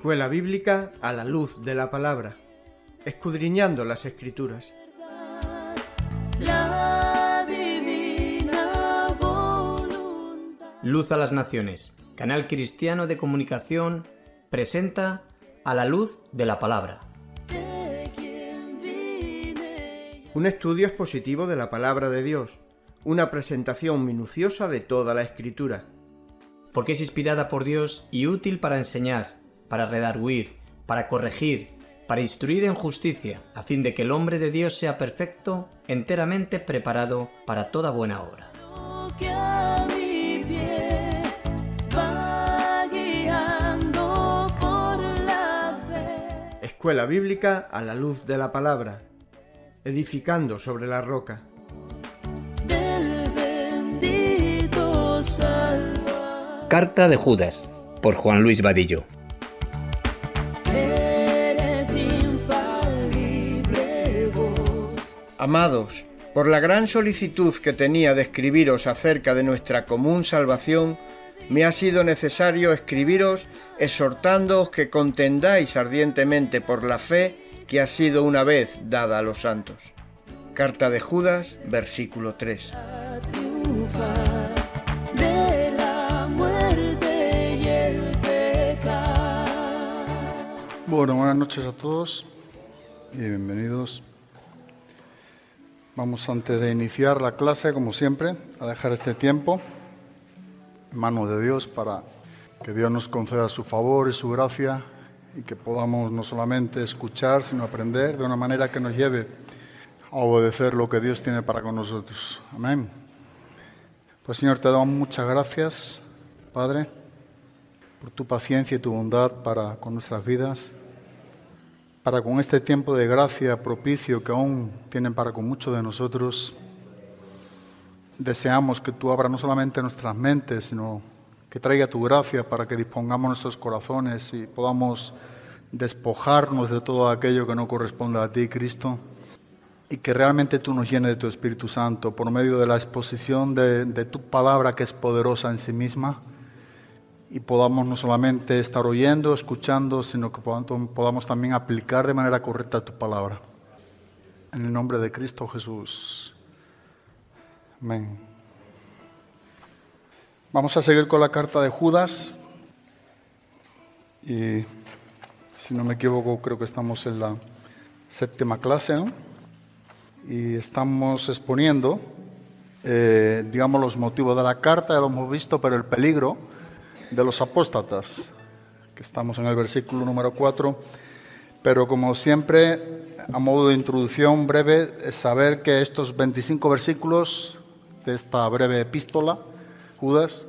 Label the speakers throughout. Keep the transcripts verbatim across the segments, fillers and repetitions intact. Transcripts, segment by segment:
Speaker 1: Escuela Bíblica a la luz de la palabra, escudriñando las Escrituras.
Speaker 2: Luz a las Naciones, canal cristiano de comunicación, presenta A la luz de la palabra.
Speaker 1: Un estudio expositivo de la palabra de Dios, una presentación minuciosa de toda la Escritura.
Speaker 2: Porque es inspirada por Dios y útil para enseñar, para redarguir, para corregir, para instruir en justicia, a fin de que el hombre de Dios sea perfecto, enteramente preparado para toda buena obra.
Speaker 1: Escuela Bíblica a la luz de la palabra, edificando sobre la roca.
Speaker 2: Carta de Judas, por Juan Luis Vadillo.
Speaker 1: Amados, por la gran solicitud que tenía de escribiros acerca de nuestra común salvación, me ha sido necesario escribiros exhortándoos que contendáis ardientemente por la fe que ha sido una vez dada a los santos. Carta de Judas, versículo tres.
Speaker 3: Bueno, buenas noches a todos y bienvenidos. Vamos, antes de iniciar la clase, como siempre, a dejar este tiempo en manos de Dios para que Dios nos conceda su favor y su gracia y que podamos no solamente escuchar, sino aprender de una manera que nos lleve a obedecer lo que Dios tiene para con nosotros. Amén. Pues, Señor, te damos muchas gracias, Padre, por tu paciencia y tu bondad para con nuestras vidas, para con este tiempo de gracia propicio que aún tienen para con muchos de nosotros. Deseamos que tú abras no solamente nuestras mentes, sino que traiga tu gracia para que dispongamos nuestros corazones y podamos despojarnos de todo aquello que no corresponde a ti, Cristo, y que realmente tú nos llenes de tu Espíritu Santo por medio de la exposición de, de tu palabra, que es poderosa en sí misma, y podamos no solamente estar oyendo, escuchando, sino que podamos también aplicar de manera correcta tu palabra. En el nombre de Cristo Jesús. Amén. Vamos a seguir con la carta de Judas. Y si no me equivoco, creo que estamos en la séptima clase, ¿no? Y estamos exponiendo, eh, digamos, los motivos de la carta, ya lo hemos visto, pero el peligro de los apóstatas, que estamos en el versículo número cuatro, pero como siempre, a modo de introducción breve, es saber que estos veinticinco versículos de esta breve epístola, Judas,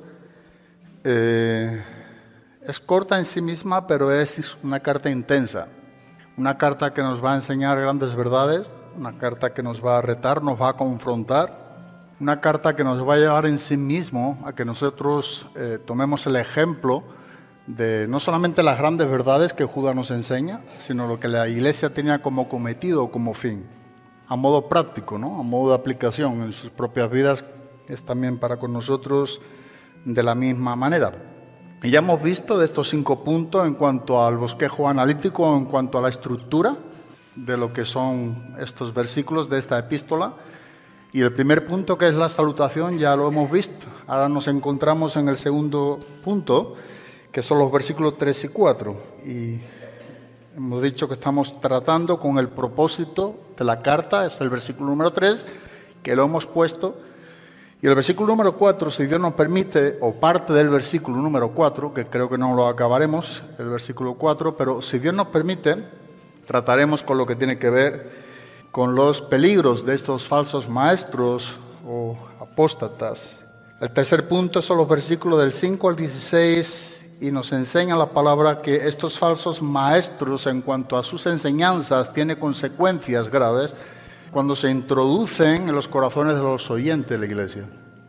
Speaker 3: eh, es corta en sí misma, pero es una carta intensa, una carta que nos va a enseñar grandes verdades, una carta que nos va a retar, nos va a confrontar, una carta que nos va a llevar en sí mismo a que nosotros eh, tomemos el ejemplo de no solamente las grandes verdades que Judas nos enseña, sino lo que la Iglesia tenía como cometido, como fin, a modo práctico, ¿no? A modo de aplicación en sus propias vidas, es también para con nosotros de la misma manera. Y ya hemos visto de estos cinco puntos en cuanto al bosquejo analítico, en cuanto a la estructura de lo que son estos versículos de esta epístola. Y el primer punto, que es la salutación, ya lo hemos visto. Ahora nos encontramos en el segundo punto, que son los versículos tres y cuatro. Y hemos dicho que estamos tratando con el propósito de la carta, es el versículo número tres, que lo hemos puesto. Y el versículo número cuatro, si Dios nos permite, o parte del versículo número cuatro, que creo que no lo acabaremos, el versículo cuatro, pero si Dios nos permite, trataremos con lo que tiene que ver con los peligros de estos falsos maestros o apóstatas. El tercer punto son los versículos del cinco al dieciséis y nos enseña la palabra que estos falsos maestros, en cuanto a sus enseñanzas, tienen consecuencias graves cuando se introducen en los corazones de los oyentes de la iglesia.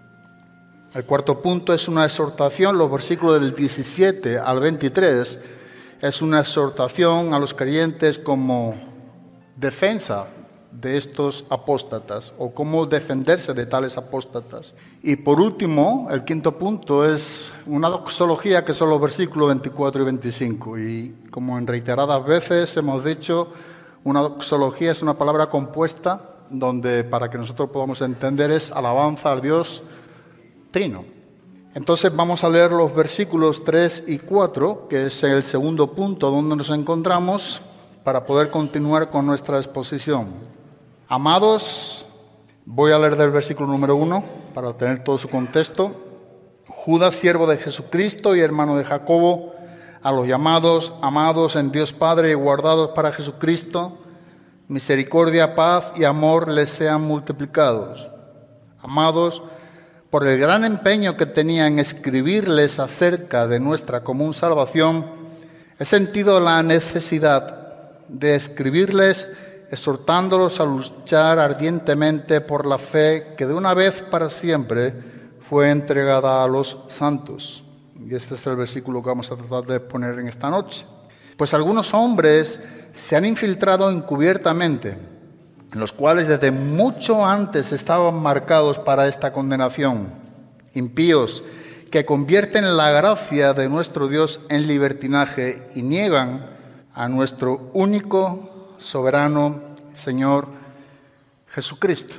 Speaker 3: El cuarto punto es una exhortación, los versículos del diecisiete al veintitrés, es una exhortación a los creyentes como defensa de estos apóstatas o cómo defenderse de tales apóstatas. Y por último, el quinto punto es una doxología que son los versículos veinticuatro y veinticinco. Y como en reiteradas veces hemos dicho, una doxología es una palabra compuesta donde, para que nosotros podamos entender, es alabanza al Dios Trino. Entonces vamos a leer los versículos tres y cuatro, que es el segundo punto donde nos encontramos, para poder continuar con nuestra exposición. Amados, voy a leer del versículo número uno para tener todo su contexto. Judas, siervo de Jesucristo y hermano de Jacobo, a los llamados, amados en Dios Padre y guardados para Jesucristo, misericordia, paz y amor les sean multiplicados. Amados, por el gran empeño que tenía en escribirles acerca de nuestra común salvación, he sentido la necesidad de escribirles exhortándolos a luchar ardientemente por la fe que de una vez para siempre fue entregada a los santos. Y este es el versículo que vamos a tratar de poner en esta noche. Pues algunos hombres se han infiltrado encubiertamente, los cuales desde mucho antes estaban marcados para esta condenación, impíos, que convierten la gracia de nuestro Dios en libertinaje y niegan a nuestro único soberano Señor Jesucristo.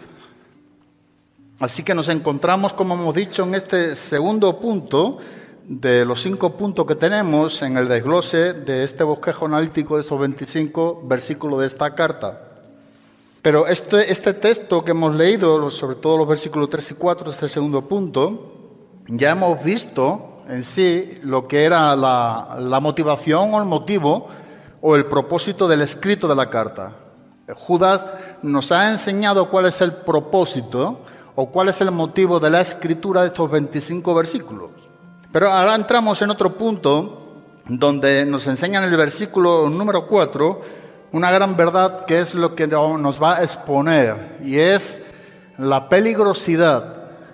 Speaker 3: Así que nos encontramos, como hemos dicho, en este segundo punto de los cinco puntos que tenemos en el desglose de este bosquejo analítico de esos veinticinco versículos de esta carta. Pero este, este texto que hemos leído, sobre todo los versículos tres y cuatro de este segundo punto, ya hemos visto en sí lo que era la, la motivación o el motivo o el propósito del escrito de la carta. Judas nos ha enseñado cuál es el propósito o cuál es el motivo de la escritura de estos veinticinco versículos. Pero ahora entramos en otro punto donde nos enseña en el versículo número cuatro una gran verdad que es lo que nos va a exponer, y es la peligrosidad,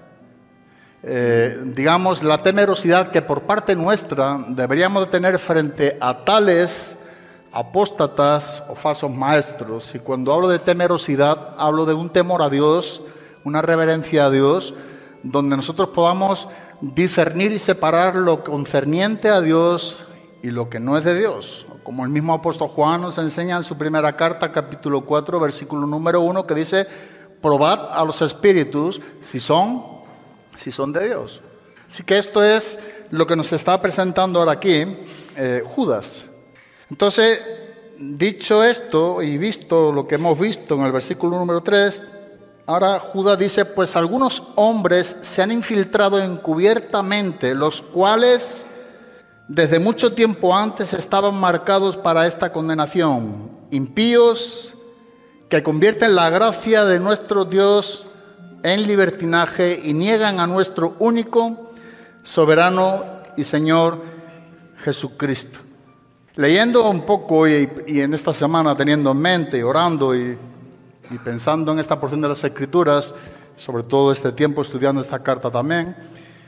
Speaker 3: eh, digamos, la temerosidad que por parte nuestra deberíamos de tener frente a tales apóstatas o falsos maestros. Y cuando hablo de temerosidad, hablo de un temor a Dios, una reverencia a Dios, donde nosotros podamos discernir y separar lo concerniente a Dios y lo que no es de Dios. Como el mismo apóstol Juan nos enseña en su primera carta, capítulo cuatro, versículo número uno, que dice: probad a los espíritus si son, si son de Dios. Así que esto es lo que nos está presentando ahora aquí eh, Judas. Entonces, dicho esto y visto lo que hemos visto en el versículo número tres, ahora Judas dice: pues algunos hombres se han infiltrado encubiertamente, los cuales desde mucho tiempo antes estaban marcados para esta condenación, impíos que convierten la gracia de nuestro Dios en libertinaje y niegan a nuestro único, soberano y Señor Jesucristo. Leyendo un poco y, y en esta semana teniendo en mente, orando y, y pensando en esta porción de las Escrituras, sobre todo este tiempo estudiando esta carta también,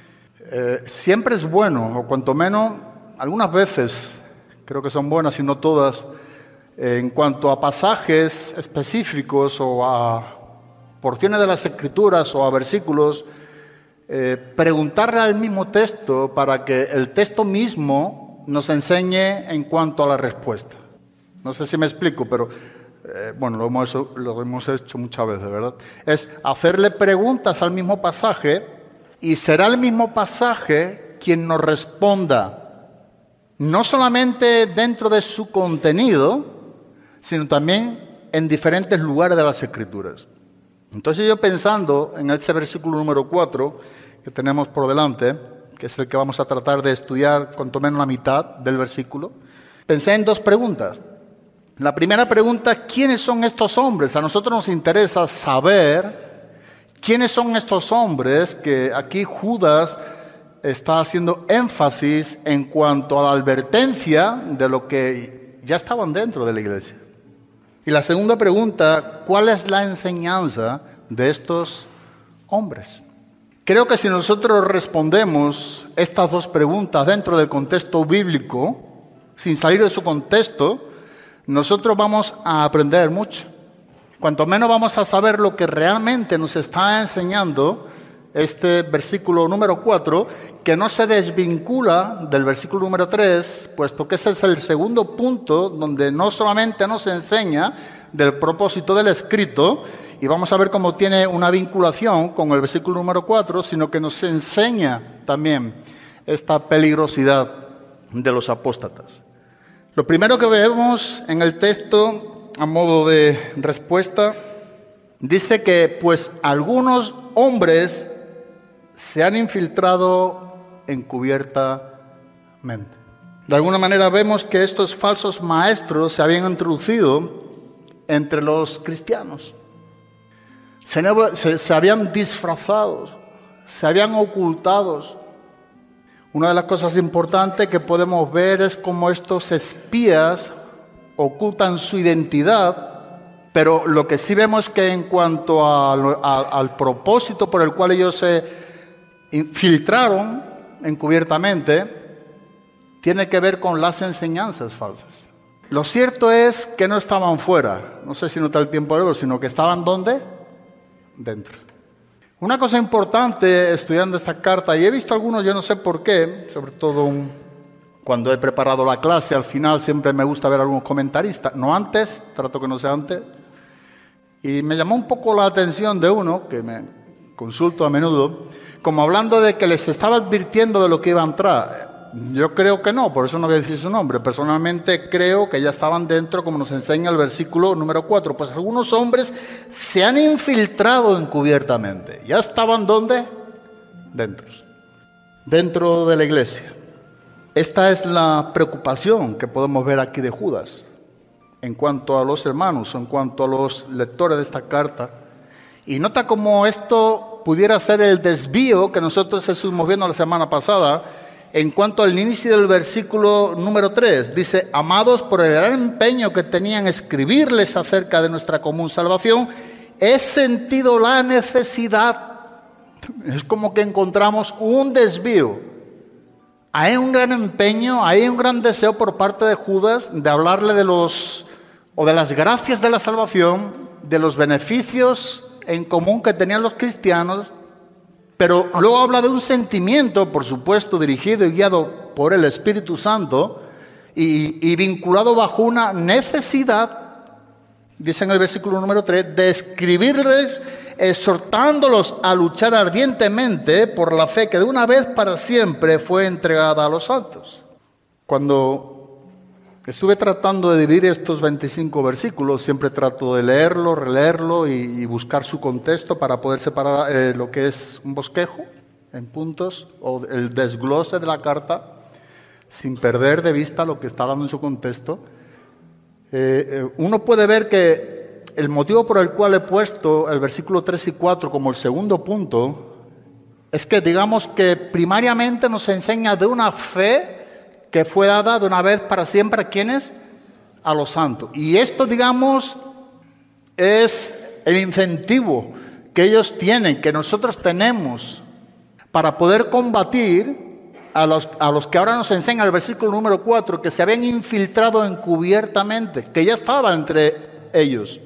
Speaker 3: eh, siempre es bueno, o cuanto menos algunas veces, creo que son buenas y no todas, eh, en cuanto a pasajes específicos o a porciones de las Escrituras o a versículos, eh, preguntarle al mismo texto para que el texto mismo nos enseñe en cuanto a la respuesta. No sé si me explico, pero eh, bueno, lo hemos, hecho, lo hemos hecho muchas veces, ¿verdad? Es hacerle preguntas al mismo pasaje y será el mismo pasaje quien nos responda, no solamente dentro de su contenido, sino también en diferentes lugares de las Escrituras. Entonces yo pensando en este versículo número cuatro que tenemos por delante, que es el que vamos a tratar de estudiar cuanto menos la mitad del versículo, pensé en dos preguntas. La primera pregunta: ¿quiénes son estos hombres? A nosotros nos interesa saber quiénes son estos hombres que aquí Judas está haciendo énfasis en cuanto a la advertencia de lo que ya estaban dentro de la iglesia. Y la segunda pregunta: ¿cuál es la enseñanza de estos hombres? Creo que si nosotros respondemos estas dos preguntas dentro del contexto bíblico, sin salir de su contexto, nosotros vamos a aprender mucho. cuanto menos vamos a saber lo que realmente nos está enseñando este versículo número cuatro, que no se desvincula del versículo número tres, puesto que ese es el segundo punto donde no solamente nos enseña del propósito del escrito, y vamos a ver cómo tiene una vinculación con el versículo número cuatro, sino que nos enseña también esta peligrosidad de los apóstatas. Lo primero que vemos en el texto, a modo de respuesta, dice que pues algunos hombres se han infiltrado encubiertamente. De alguna manera vemos que estos falsos maestros se habían introducido entre los cristianos. Se, se, se habían disfrazado, se habían ocultado. Una de las cosas importantes que podemos ver es cómo estos espías ocultan su identidad, pero lo que sí vemos es que en cuanto a, a, al propósito por el cual ellos se infiltraron encubiertamente, tiene que ver con las enseñanzas falsas. Lo cierto es que no estaban fuera, no sé si nota el tiempo de oro, sino que estaban ¿dónde? Dentro. Una cosa importante estudiando esta carta, y he visto algunos, yo no sé por qué, sobre todo un, cuando he preparado la clase, al final siempre me gusta ver algunos comentaristas, no antes, trato que no sea antes, y me llamó un poco la atención de uno, que me consulto a menudo, como hablando de que les estaba advirtiendo de lo que iba a entrar. Yo creo que no, por eso no voy a decir su nombre. Personalmente creo que ya estaban dentro, como nos enseña el versículo número cuatro. Pues algunos hombres se han infiltrado encubiertamente. ¿Ya estaban dónde? Dentro. Dentro de la iglesia. Esta es la preocupación que podemos ver aquí de Judas en cuanto a los hermanos, en cuanto a los lectores de esta carta. Y nota cómo esto pudiera ser el desvío que nosotros estuvimos viendo la semana pasada en cuanto al inicio del versículo número tres. Dice: amados, por el gran empeño que tenían en escribirles acerca de nuestra común salvación, he sentido la necesidad. Es como que encontramos un desvío. Hay un gran empeño, hay un gran deseo por parte de Judas de hablarle de los, o de las gracias de la salvación, de los beneficios en común que tenían los cristianos, pero luego habla de un sentimiento, por supuesto, dirigido y guiado por el Espíritu Santo y, y vinculado bajo una necesidad, dice en el versículo número tres, de escribirles, exhortándolos a luchar ardientemente por la fe que de una vez para siempre fue entregada a los santos. Cuando estuve tratando de dividir estos veinticinco versículos, siempre trato de leerlo, releerlo y, y buscar su contexto para poder separar eh, lo que es un bosquejo en puntos o el desglose de la carta, sin perder de vista lo que está dando en su contexto. Eh, eh, uno puede ver que el motivo por el cual he puesto el versículo tres y cuatro como el segundo punto es que digamos que primariamente nos enseña de una fe que fue dada de una vez para siempre a quienes, a los santos. Y esto, digamos, es el incentivo que ellos tienen, que nosotros tenemos para poder combatir a los, a los que ahora nos enseña el versículo número cuatro, que se habían infiltrado encubiertamente, que ya estaban entre ellos.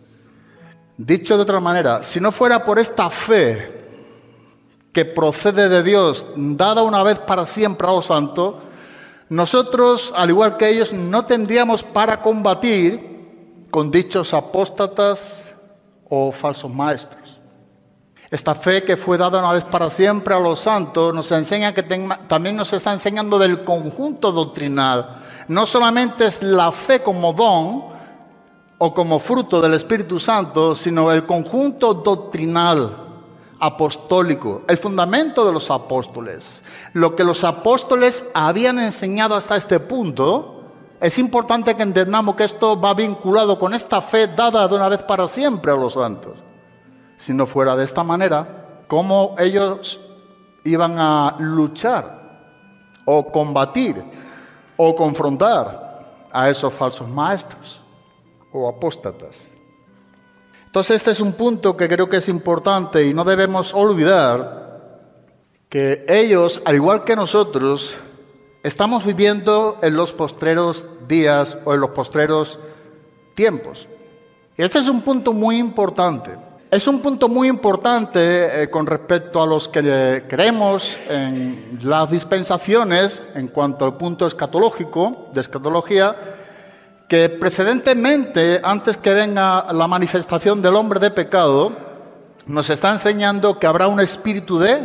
Speaker 3: Dicho de otra manera, si no fuera por esta fe que procede de Dios, dada una vez para siempre a los santos, nosotros, al igual que ellos, no tendríamos para combatir con dichos apóstatas o falsos maestros. Esta fe que fue dada una vez para siempre a los santos nos enseña que ten, también nos está enseñando del conjunto doctrinal. No solamente es la fe como don o como fruto del Espíritu Santo, sino el conjunto doctrinal apostólico, el fundamento de los apóstoles. Lo que los apóstoles habían enseñado hasta este punto, es importante que entendamos que esto va vinculado con esta fe dada de una vez para siempre a los santos. Si no fuera de esta manera, ¿cómo ellos iban a luchar o combatir o confrontar a esos falsos maestros o apóstatas? Entonces este es un punto que creo que es importante y no debemos olvidar que ellos, al igual que nosotros, estamos viviendo en los postreros días o en los postreros tiempos. Este es un punto muy importante. Es un punto muy importante eh, con respecto a los que eh, creemos en las dispensaciones en cuanto al punto escatológico, de escatología, que precedentemente, antes que venga la manifestación del hombre de pecado, nos está enseñando que habrá un espíritu de,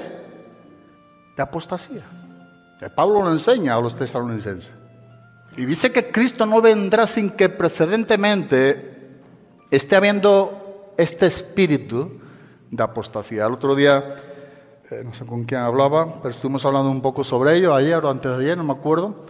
Speaker 3: de apostasía. Que Pablo lo enseña a los tesalonicenses. Y dice que Cristo no vendrá sin que precedentemente esté habiendo este espíritu de apostasía. El otro día, eh, no sé con quién hablaba, pero estuvimos hablando un poco sobre ello, ayer o antes de ayer, no me acuerdo.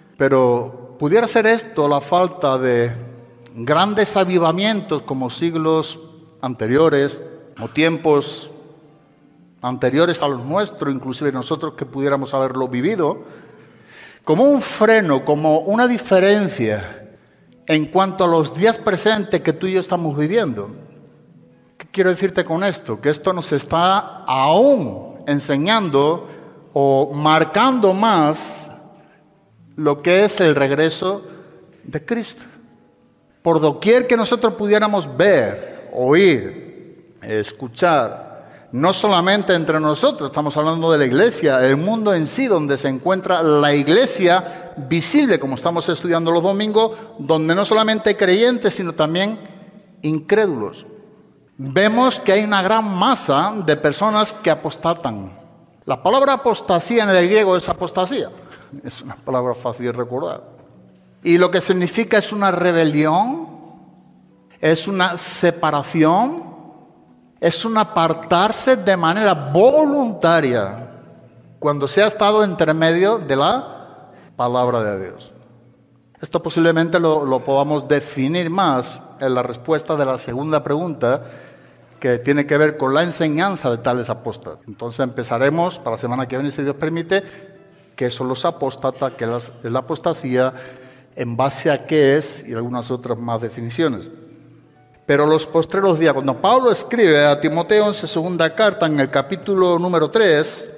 Speaker 3: Pero pudiera ser esto la falta de grandes avivamientos como siglos anteriores o tiempos anteriores a los nuestros, inclusive nosotros que pudiéramos haberlo vivido, como un freno, como una diferencia en cuanto a los días presentes que tú y yo estamos viviendo. ¿Qué quiero decirte con esto? Que esto nos está aún enseñando o marcando más lo que es el regreso de Cristo. Por doquier que nosotros pudiéramos ver, oír, escuchar, no solamente entre nosotros, estamos hablando de la iglesia, el mundo en sí, donde se encuentra la iglesia visible, como estamos estudiando los domingos, donde no solamente hay creyentes, sino también incrédulos. Vemos que hay una gran masa de personas que apostatan. La palabra apostasía en el griego es apostasía. Es una palabra fácil de recordar. Y lo que significa es una rebelión, es una separación, es un apartarse de manera voluntaria cuando se ha estado entre medio de la palabra de Dios. Esto posiblemente lo, lo podamos definir más en la respuesta de la segunda pregunta, que tiene que ver con la enseñanza de tales apóstatas. Entonces empezaremos para la semana que viene, si Dios permite, qué son los apóstatas, qué es la apostasía, en base a qué es y algunas otras más definiciones. Pero los postreros días, cuando Pablo escribe a Timoteo en su segunda carta, en el capítulo número tres,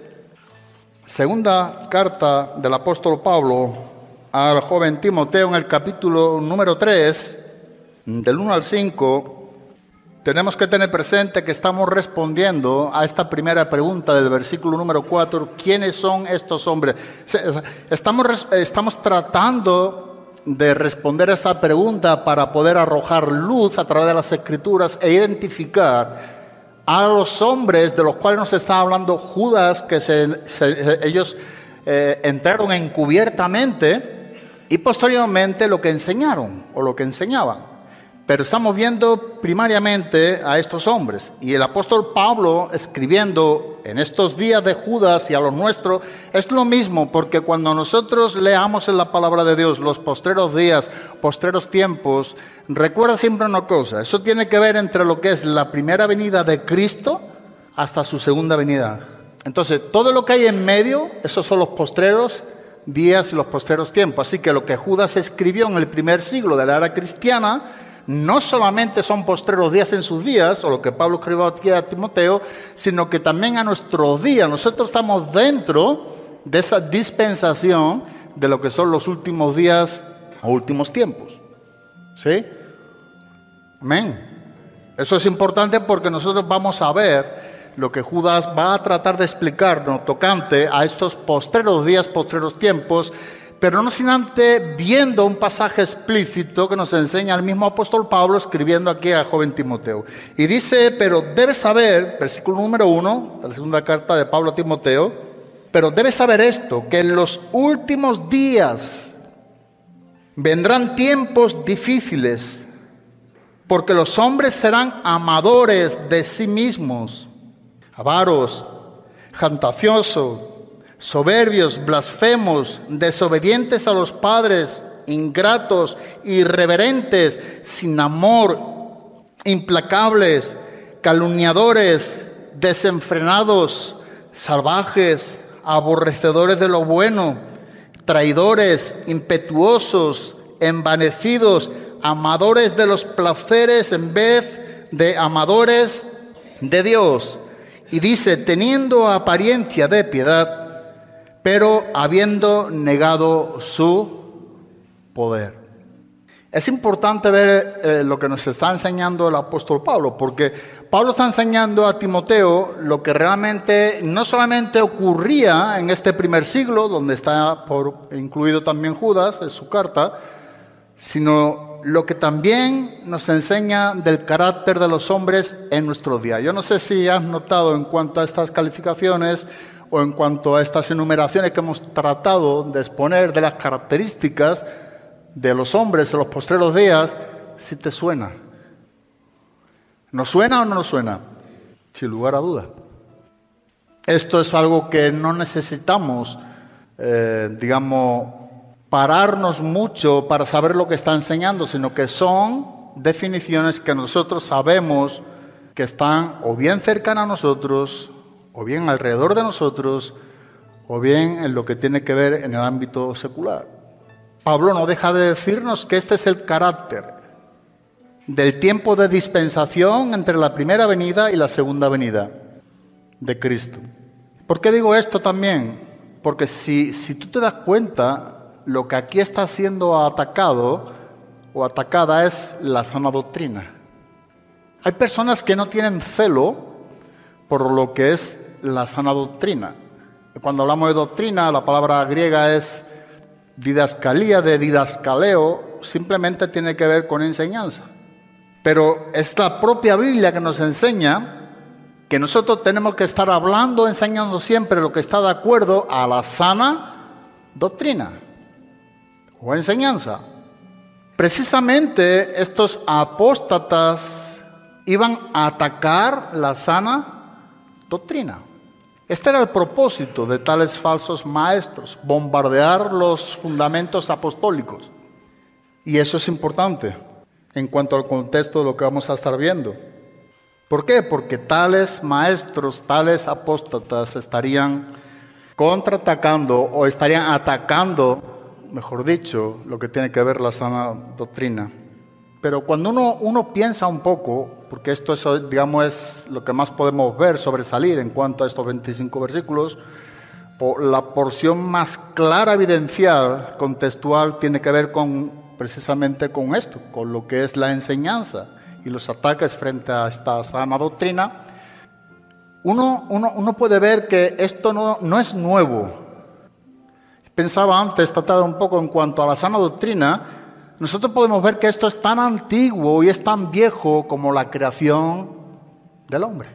Speaker 3: segunda carta del apóstol Pablo al joven Timoteo, en el capítulo número tres, del uno al cinco, tenemos que tener presente que estamos respondiendo a esta primera pregunta del versículo número cuatro, ¿quiénes son estos hombres? Estamos, estamos tratando de responder a esa pregunta para poder arrojar luz a través de las Escrituras e identificar a los hombres de los cuales nos está hablando Judas, que se, se, ellos eh, entraron encubiertamente, y posteriormente lo que enseñaron o lo que enseñaban. Pero estamos viendo primariamente a estos hombres. Y el apóstol Pablo, escribiendo en estos días de Judas y a los nuestros, es lo mismo, porque cuando nosotros leamos en la palabra de Dios los postreros días, postreros tiempos, recuerda siempre una cosa, eso tiene que ver entre lo que es la primera venida de Cristo hasta su segunda venida. Entonces, todo lo que hay en medio, esos son los postreros días y los postreros tiempos. Así que lo que Judas escribió en el primer siglo de la era cristiana, no solamente son postreros días en sus días, o lo que Pablo escribió aquí a Timoteo, sino que también a nuestros días. Nosotros estamos dentro de esa dispensación de lo que son los últimos días o últimos tiempos. ¿Sí? Amén. Eso es importante porque nosotros vamos a ver lo que Judas va a tratar de explicarnos tocante a estos postreros días, postreros tiempos, pero no sin antes viendo un pasaje explícito que nos enseña el mismo apóstol Pablo escribiendo aquí al joven Timoteo. Y dice, pero debes saber, versículo número uno, de la segunda carta de Pablo a Timoteo, pero debes saber esto, que en los últimos días vendrán tiempos difíciles, porque los hombres serán amadores de sí mismos, avaros, jactanciosos, soberbios, blasfemos, desobedientes a los padres, ingratos, irreverentes, sin amor, implacables, calumniadores, desenfrenados, salvajes, aborrecedores de lo bueno, traidores, impetuosos, envanecidos, amadores de los placeres en vez de amadores de Dios. Y dice, teniendo apariencia de piedad, pero habiendo negado su poder. Es importante ver eh, lo que nos está enseñando el apóstol Pablo, porque Pablo está enseñando a Timoteo lo que realmente no solamente ocurría en este primer siglo, donde está por, incluido también Judas en su carta, sino lo que también nos enseña del carácter de los hombres en nuestro día. Yo no sé si has notado en cuanto a estas calificaciones o en cuanto a estas enumeraciones que hemos tratado de exponer de las características de los hombres en los postreros días, si te suena. ¿Nos suena o no nos suena? Sin lugar a duda. Esto es algo que no necesitamos, eh, digamos, pararnos mucho para saber lo que está enseñando, sino que son definiciones que nosotros sabemos que están o bien cercanas a nosotros, o bien alrededor de nosotros, o bien en lo que tiene que ver en el ámbito secular. Pablo no deja de decirnos que este es el carácter del tiempo de dispensación entre la primera venida y la segunda venida de Cristo. ¿Por qué digo esto también? Porque si, si tú te das cuenta, lo que aquí está siendo atacado o atacada es la sana doctrina. Hay personas que no tienen celo por lo que es la sana doctrina. Cuando hablamos de doctrina, la palabra griega es didascalía, de didascaleo, simplemente tiene que ver con enseñanza. Pero es la propia Biblia que nos enseña que nosotros tenemos que estar hablando, enseñando siempre lo que está de acuerdo a la sana doctrina o enseñanza. Precisamente estos apóstatas iban a atacar la sana doctrina. Este era el propósito de tales falsos maestros, bombardear los fundamentos apostólicos. Y eso es importante en cuanto al contexto de lo que vamos a estar viendo. ¿Por qué? Porque tales maestros, tales apóstatas estarían contraatacando o estarían atacando, mejor dicho, lo que tiene que ver la sana doctrina. Pero cuando uno, uno piensa un poco, porque esto es, digamos, es lo que más podemos ver, sobresalir en cuanto a estos veinticinco versículos, o la porción más clara, evidencial, contextual, tiene que ver con, precisamente con esto, con lo que es la enseñanza y los ataques frente a esta sana doctrina. Uno, uno, uno puede ver que esto no, no es nuevo. Pensaba antes, trataba un poco en cuanto a la sana doctrina. Nosotros podemos ver que esto es tan antiguo y es tan viejo como la creación del hombre.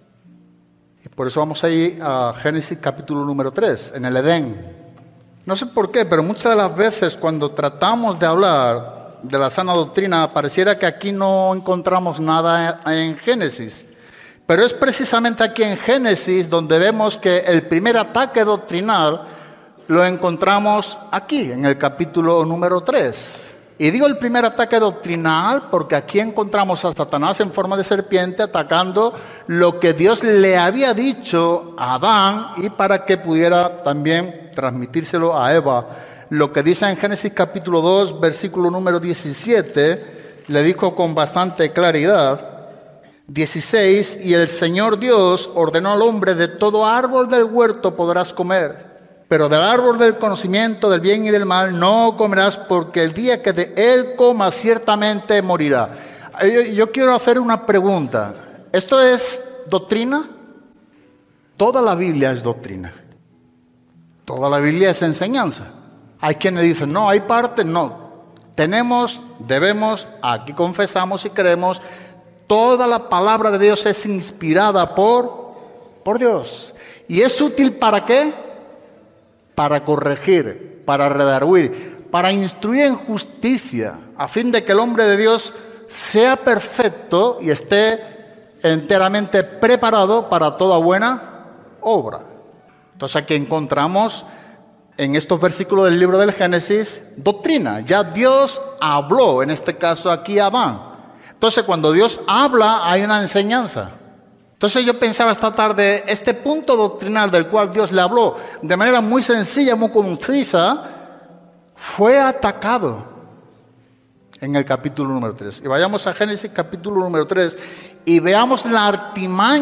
Speaker 3: Y por eso vamos a ir a Génesis capítulo número tres, en el Edén. No sé por qué, pero muchas de las veces cuando tratamos de hablar de la sana doctrina, pareciera que aquí no encontramos nada en Génesis. Pero es precisamente aquí en Génesis donde vemos que el primer ataque doctrinal lo encontramos aquí, en el capítulo número tres. Y digo el primer ataque doctrinal porque aquí encontramos a Satanás en forma de serpiente atacando lo que Dios le había dicho a Adán y para que pudiera también transmitírselo a Eva. Lo que dice en Génesis capítulo dos, versículo número diecisiete, le dijo con bastante claridad. dieciséis, y el Señor Dios ordenó al hombre: de todo árbol del huerto podrás comer, pero del árbol del conocimiento del bien y del mal no comerás, porque el día que de él comas ciertamente morirá. Yo, yo quiero hacer una pregunta. ¿Esto es doctrina? Toda la Biblia es doctrina. Toda la Biblia es enseñanza. Hay quienes dicen, no, hay partes, no. Tenemos, debemos, aquí confesamos y creemos, toda la palabra de Dios es inspirada por, por Dios. ¿Y es útil para qué? Para corregir, para redarguir, para instruir en justicia, a fin de que el hombre de Dios sea perfecto y esté enteramente preparado para toda buena obra. Entonces aquí encontramos en estos versículos del libro del Génesis doctrina. Ya Dios habló, en este caso aquí a Adán. Entonces cuando Dios habla hay una enseñanza. Entonces yo pensaba esta tarde, este punto doctrinal del cual Dios le habló de manera muy sencilla, muy concisa, fue atacado en el capítulo número tres. Y vayamos a Génesis capítulo número tres y veamos la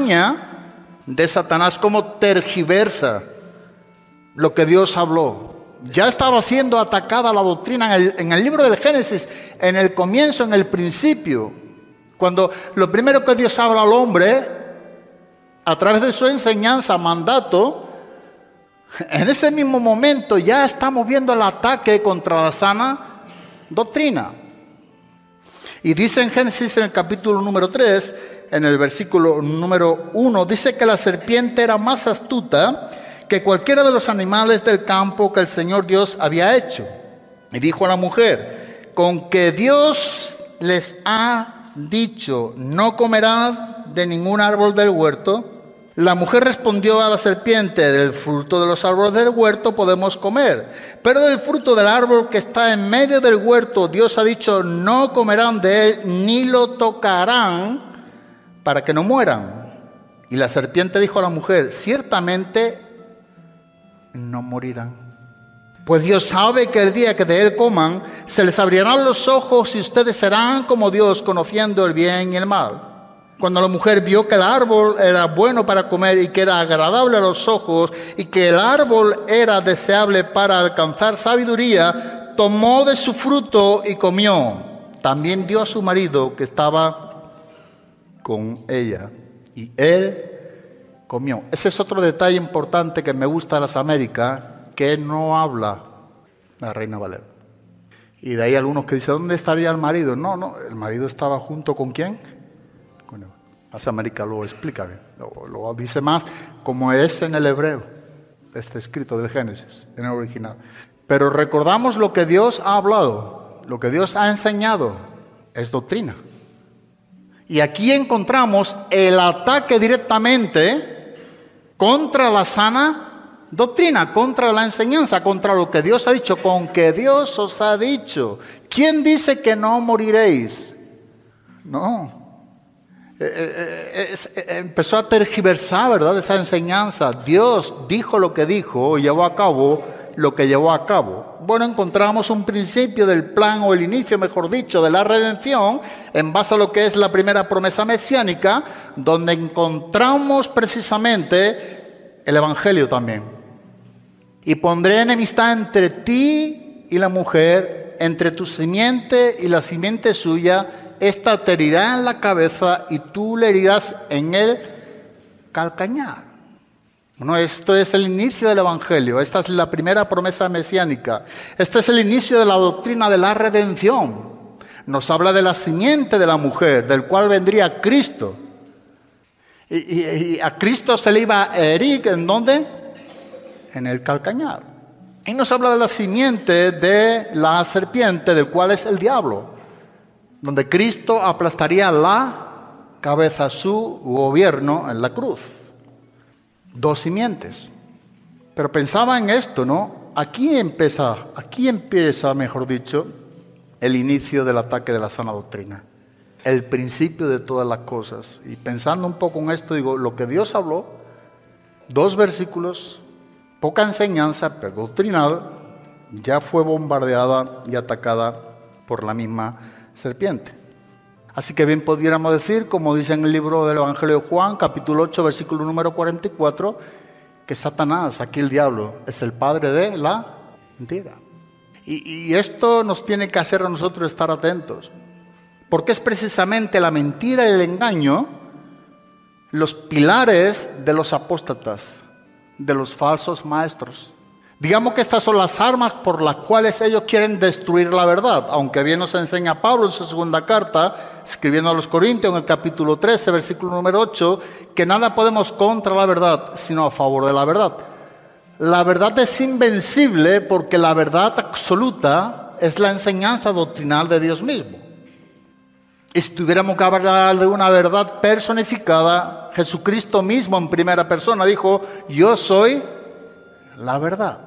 Speaker 3: artimaña de Satanás, cómo tergiversa lo que Dios habló. Ya estaba siendo atacada la doctrina en el, en el libro del Génesis, en el comienzo, en el principio. Cuando lo primero que Dios habla al hombre, a través de su enseñanza, mandato, en ese mismo momento ya estamos viendo el ataque contra la sana doctrina. Y dice en Génesis, en el capítulo número tres, en el versículo número uno, dice que la serpiente era más astuta que cualquiera de los animales del campo que el Señor Dios había hecho. Y dijo a la mujer, con que Dios les ha dicho, no comerán de ningún árbol del huerto. La mujer respondió a la serpiente, del fruto de los árboles del huerto podemos comer, pero del fruto del árbol que está en medio del huerto, Dios ha dicho, no comerán de él, ni lo tocarán, para que no mueran. Y la serpiente dijo a la mujer, ciertamente no morirán. Pues Dios sabe que el día que de él coman, se les abrirán los ojos y ustedes serán como Dios, conociendo el bien y el mal. Cuando la mujer vio que el árbol era bueno para comer y que era agradable a los ojos y que el árbol era deseable para alcanzar sabiduría, tomó de su fruto y comió. También dio a su marido que estaba con ella y él comió. Ese es otro detalle importante que me gusta de las Américas, que no habla la Reina Valera. Y de ahí algunos que dicen, ¿dónde estaría el marido? No, no, el marido estaba junto con ¿quién? Con él. Las Américas lo explica bien, lo, lo dice más como es en el hebreo, este escrito del Génesis, en el original. Pero recordamos lo que Dios ha hablado, lo que Dios ha enseñado, es doctrina. Y aquí encontramos el ataque directamente contra la sana doctrina, contra la enseñanza, contra lo que Dios ha dicho, con que Dios os ha dicho. ¿Quién dice que no moriréis? No. Eh, eh, eh, eh, empezó a tergiversar, ¿verdad?, esa enseñanza. Dios dijo lo que dijo y llevó a cabo lo que llevó a cabo. Bueno, encontramos un principio del plan, o el inicio, mejor dicho, de la redención, en base a lo que es la primera promesa mesiánica, donde encontramos precisamente el Evangelio también. Y pondré enemistad entre ti y la mujer, entre tu simiente y la simiente suya, esta te herirá en la cabeza y tú le herirás en el calcañar. Bueno, esto es el inicio del Evangelio, esta es la primera promesa mesiánica, este es el inicio de la doctrina de la redención. Nos habla de la simiente de la mujer, del cual vendría Cristo. Y, y, y a Cristo se le iba a herir, ¿en dónde? En el calcañar. Y nos habla de la simiente de la serpiente, del cual es el diablo, donde Cristo aplastaría la cabeza, su gobierno en la cruz. Dos simientes. Pero pensaba en esto, ¿no? Aquí empieza, aquí empieza, mejor dicho, el inicio del ataque de la sana doctrina. El principio de todas las cosas. Y pensando un poco en esto, digo, lo que Dios habló, dos versículos, poca enseñanza, pero doctrinal, ya fue bombardeada y atacada por la misma serpiente. Así que bien pudiéramos decir, como dice en el libro del Evangelio de Juan, capítulo ocho, versículo número cuarenta y cuatro, que Satanás, aquí el diablo, es el padre de la mentira. Y, y esto nos tiene que hacer a nosotros estar atentos, porque es precisamente la mentira y el engaño los pilares de los apóstatas, de los falsos maestros. Digamos que estas son las armas por las cuales ellos quieren destruir la verdad, aunque bien nos enseña Pablo en su segunda carta, escribiendo a los Corintios en el capítulo trece, versículo número ocho, que nada podemos contra la verdad, sino a favor de la verdad. La verdad es invencible porque la verdad absoluta es la enseñanza doctrinal de Dios mismo. Y si tuviéramos que hablar de una verdad personificada, Jesucristo mismo en primera persona dijo, yo soy la verdad.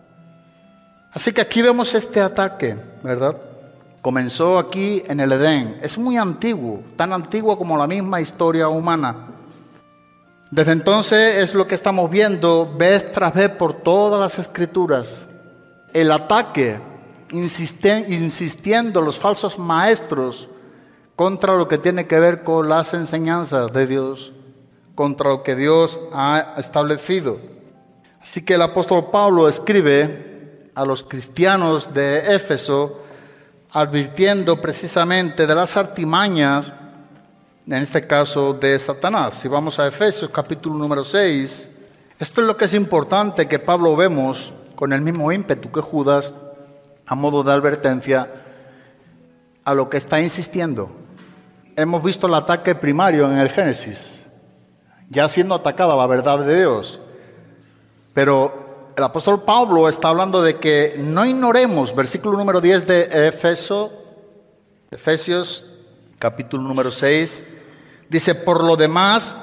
Speaker 3: Así que aquí vemos este ataque, ¿verdad? Comenzó aquí en el Edén. Es muy antiguo, tan antiguo como la misma historia humana. Desde entonces es lo que estamos viendo vez tras vez por todas las escrituras. El ataque, insisten, insistiendo los falsos maestros contra lo que tiene que ver con las enseñanzas de Dios, contra lo que Dios ha establecido. Así que el apóstol Pablo escribe a los cristianos de Éfeso, advirtiendo precisamente de las artimañas, en este caso de Satanás. Si vamos a Efesios capítulo número seis, esto es lo que es importante que Pablo vemos con el mismo ímpetu que Judas, a modo de advertencia, a lo que está insistiendo. Hemos visto el ataque primario en el Génesis, ya siendo atacada la verdad de Dios. Pero el apóstol Pablo está hablando de que no ignoremos, versículo número diez de Efeso, Efesios capítulo número seis, dice: por lo demás,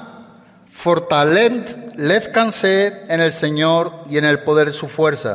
Speaker 3: fortalezcanse en el Señor y en el poder de su fuerza.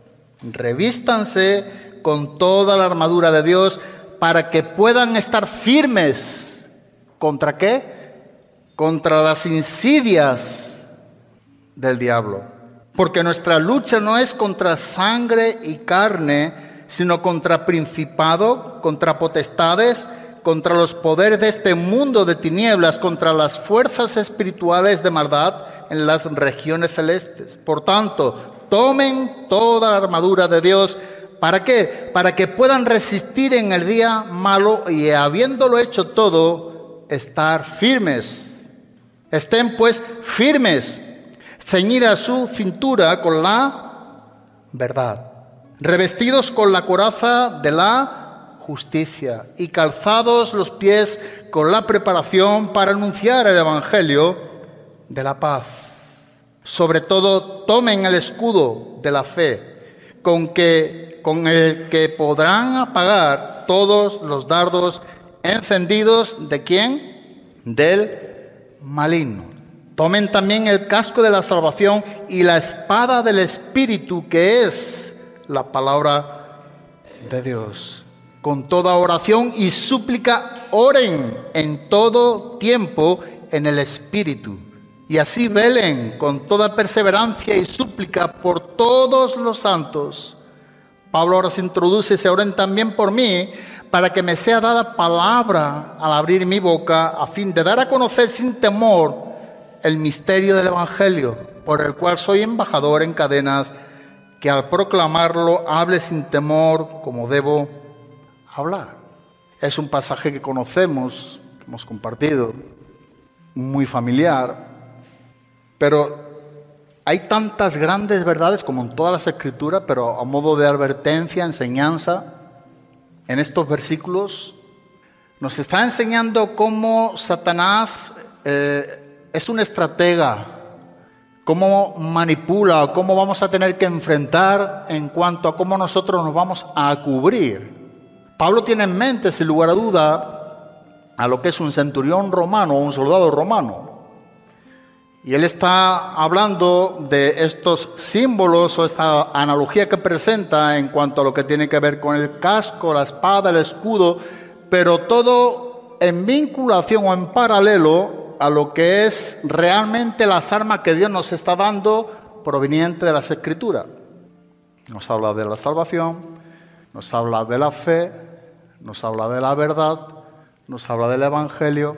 Speaker 3: Revístanse con toda la armadura de Dios para que puedan estar firmes. ¿Contra qué? Contra las insidias del diablo. Porque nuestra lucha no es contra sangre y carne, sino contra principado, contra potestades, contra los poderes de este mundo de tinieblas, contra las fuerzas espirituales de maldad en las regiones celestes. Por tanto, tomen toda la armadura de Dios. ¿Para qué? Para que puedan resistir en el día malo y, habiéndolo hecho todo, estar firmes. Estén pues firmes, ceñida su cintura con la verdad, revestidos con la coraza de la justicia y calzados los pies con la preparación para anunciar el evangelio de la paz. Sobre todo, tomen el escudo de la fe, con, que, con el que podrán apagar todos los dardos encendidos. ¿De quién? Del maligno. Tomen también el casco de la salvación y la espada del Espíritu, que es la palabra de Dios. Con toda oración y súplica, oren en todo tiempo en el Espíritu. Y así velen con toda perseverancia y súplica por todos los santos. Pablo ahora se introduce: se oren también por mí, para que me sea dada palabra al abrir mi boca, a fin de dar a conocer sin temor el misterio del Evangelio, por el cual soy embajador en cadenas, que al proclamarlo hable sin temor como debo hablar. Es un pasaje que conocemos, que hemos compartido, muy familiar, pero hay tantas grandes verdades como en todas las Escrituras, pero a modo de advertencia, enseñanza, en estos versículos nos está enseñando cómo Satanás eh, es un estratega, cómo manipula o cómo vamos a tener que enfrentar en cuanto a cómo nosotros nos vamos a cubrir. Pablo tiene en mente, sin lugar a duda, a lo que es un centurión romano o un soldado romano. Y él está hablando de estos símbolos o esta analogía que presenta en cuanto a lo que tiene que ver con el casco, la espada, el escudo, pero todo en vinculación o en paralelo a lo que es realmente las armas que Dios nos está dando proveniente de las Escrituras. Nos habla de la salvación, nos habla de la fe, nos habla de la verdad, nos habla del Evangelio,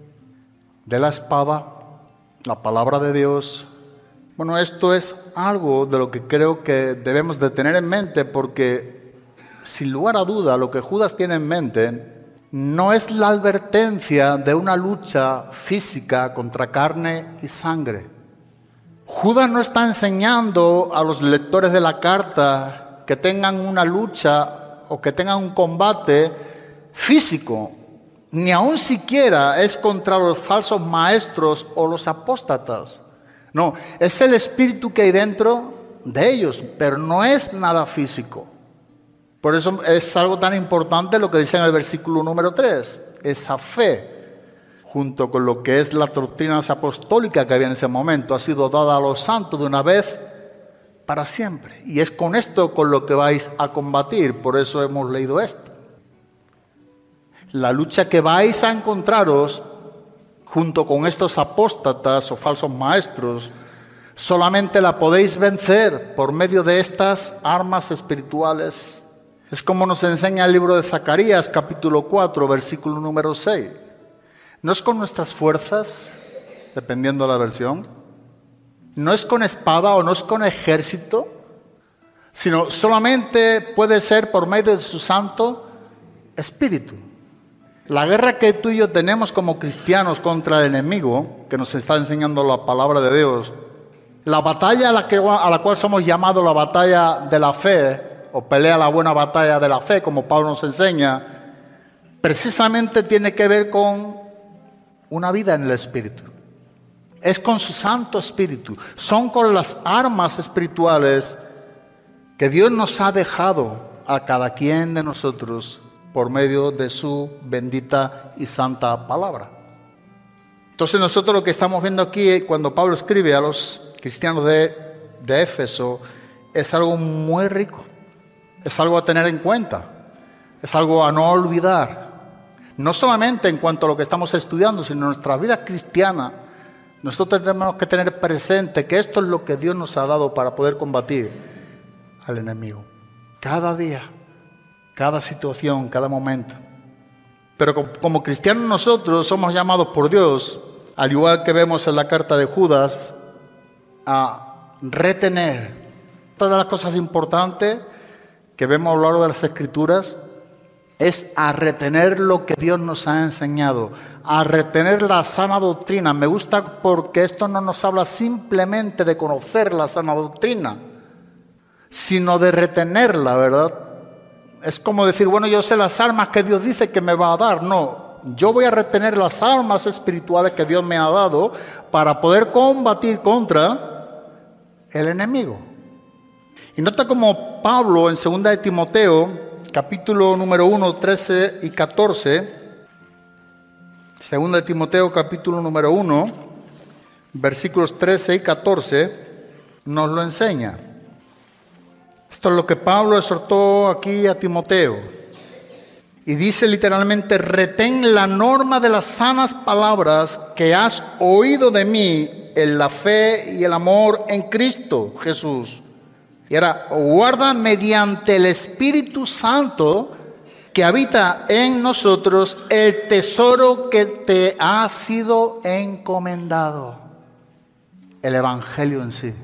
Speaker 3: de la espada, la palabra de Dios. Bueno, esto es algo de lo que creo que debemos de tener en mente, porque sin lugar a duda lo que Judas tiene en mente no es la advertencia de una lucha física contra carne y sangre. Judas no está enseñando a los lectores de la carta que tengan una lucha o que tengan un combate físico, ni aun siquiera es contra los falsos maestros o los apóstatas. No, es el espíritu que hay dentro de ellos, pero no es nada físico. Por eso es algo tan importante lo que dice en el versículo número tres, esa fe, junto con lo que es la doctrina apostólica que había en ese momento, ha sido dada a los santos de una vez para siempre. Y es con esto con lo que vais a combatir, por eso hemos leído esto. La lucha que vais a encontraros junto con estos apóstatas o falsos maestros, solamente la podéis vencer por medio de estas armas espirituales. Es como nos enseña el libro de Zacarías, capítulo cuatro, versículo número seis. No es con nuestras fuerzas, dependiendo de la versión. No es con espada o no es con ejército, sino solamente puede ser por medio de su Santo Espíritu. La guerra que tú y yo tenemos como cristianos contra el enemigo, que nos está enseñando la palabra de Dios, la batalla a la, que, a la cual somos llamados la batalla de la fe, o pelea la buena batalla de la fe, como Pablo nos enseña, precisamente tiene que ver con una vida en el Espíritu. Es con su Santo Espíritu. Son con las armas espirituales que Dios nos ha dejado a cada quien de nosotros por medio de su bendita y santa palabra. Entonces nosotros lo que estamos viendo aquí cuando Pablo escribe a los cristianos de, de Éfeso es algo muy rico, es algo a tener en cuenta, es algo a no olvidar. No solamente en cuanto a lo que estamos estudiando, sino en nuestra vida cristiana, nosotros tenemos que tener presente que esto es lo que Dios nos ha dado para poder combatir al enemigo. Cada día, cada situación, cada momento. Pero como, como cristianos nosotros somos llamados por Dios, al igual que vemos en la carta de Judas, a retener todas las cosas importantes que vemos a lo largo de las Escrituras, es a retener lo que Dios nos ha enseñado, a retener la sana doctrina. Me gusta porque esto no nos habla simplemente de conocer la sana doctrina, sino de retenerla, ¿verdad? Es como decir, bueno, yo sé las armas que Dios dice que me va a dar. No, yo voy a retener las armas espirituales que Dios me ha dado para poder combatir contra el enemigo. Y nota como Pablo en segunda de Timoteo, capítulo número uno, trece y catorce, segunda de Timoteo, capítulo número uno, versículos trece y catorce, nos lo enseña. Esto es lo que Pablo exhortó aquí a Timoteo. Y dice literalmente, retén la norma de las sanas palabras que has oído de mí en la fe y el amor en Cristo Jesús. Y ahora, guarda mediante el Espíritu Santo que habita en nosotros el tesoro que te ha sido encomendado. El Evangelio en sí.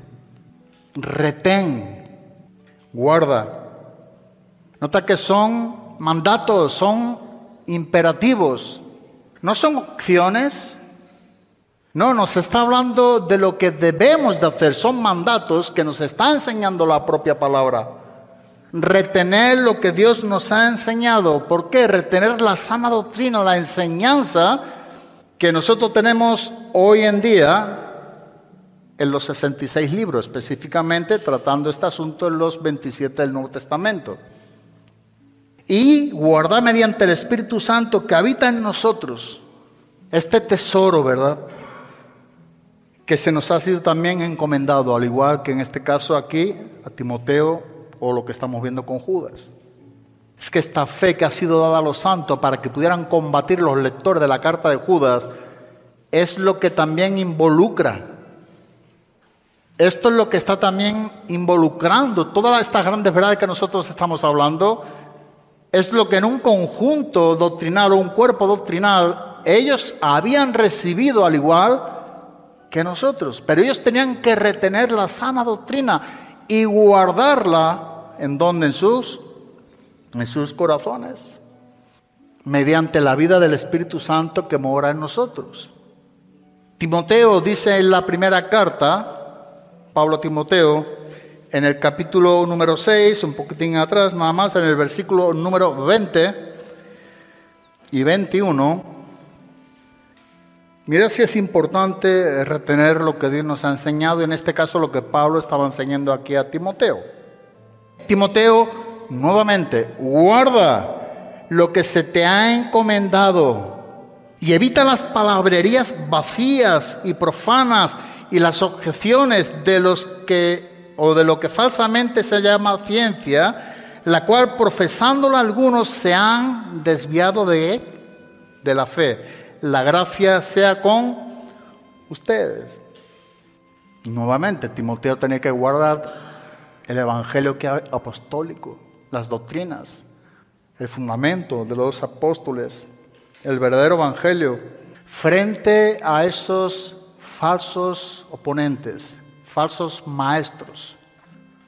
Speaker 3: Retén, guarda. Nota que son mandatos, son imperativos. No son opciones. No, nos está hablando de lo que debemos de hacer. Son mandatos que nos está enseñando la propia palabra. Retener lo que Dios nos ha enseñado. ¿Por qué? Retener la sana doctrina, la enseñanza que nosotros tenemos hoy en día en los sesenta y seis libros, específicamente tratando este asunto en los veintisiete del Nuevo Testamento. Y guardar mediante el Espíritu Santo que habita en nosotros este tesoro, ¿verdad?, que se nos ha sido también encomendado, al igual que en este caso aquí a Timoteo o lo que estamos viendo con Judas. Es que esta fe que ha sido dada a los santos para que pudieran combatir los lectores de la carta de Judas es lo que también involucra. Esto es lo que está también involucrando todas estas grandes verdades que nosotros estamos hablando. Es lo que en un conjunto doctrinal o un cuerpo doctrinal ellos habían recibido al igual que nosotros, pero ellos tenían que retener la sana doctrina y guardarla en donde en sus en sus corazones mediante la vida del Espíritu Santo que mora en nosotros. Timoteo dice en la primera carta, Pablo a Timoteo, en el capítulo número seis, un poquitín atrás nada más, en el versículo número veinte y veintiuno. Mira si es importante retener lo que Dios nos ha enseñado, y en este caso lo que Pablo estaba enseñando aquí a Timoteo. Timoteo, nuevamente, guarda lo que se te ha encomendado y evita las palabrerías vacías y profanas y las objeciones de los que o de lo que falsamente se llama ciencia, la cual profesándola algunos se han desviado de, de la fe. La gracia sea con ustedes. Nuevamente, Timoteo tenía que guardar el evangelio que apostólico, las doctrinas, el fundamento de los apóstoles, el verdadero evangelio, frente a esos falsos oponentes, falsos maestros.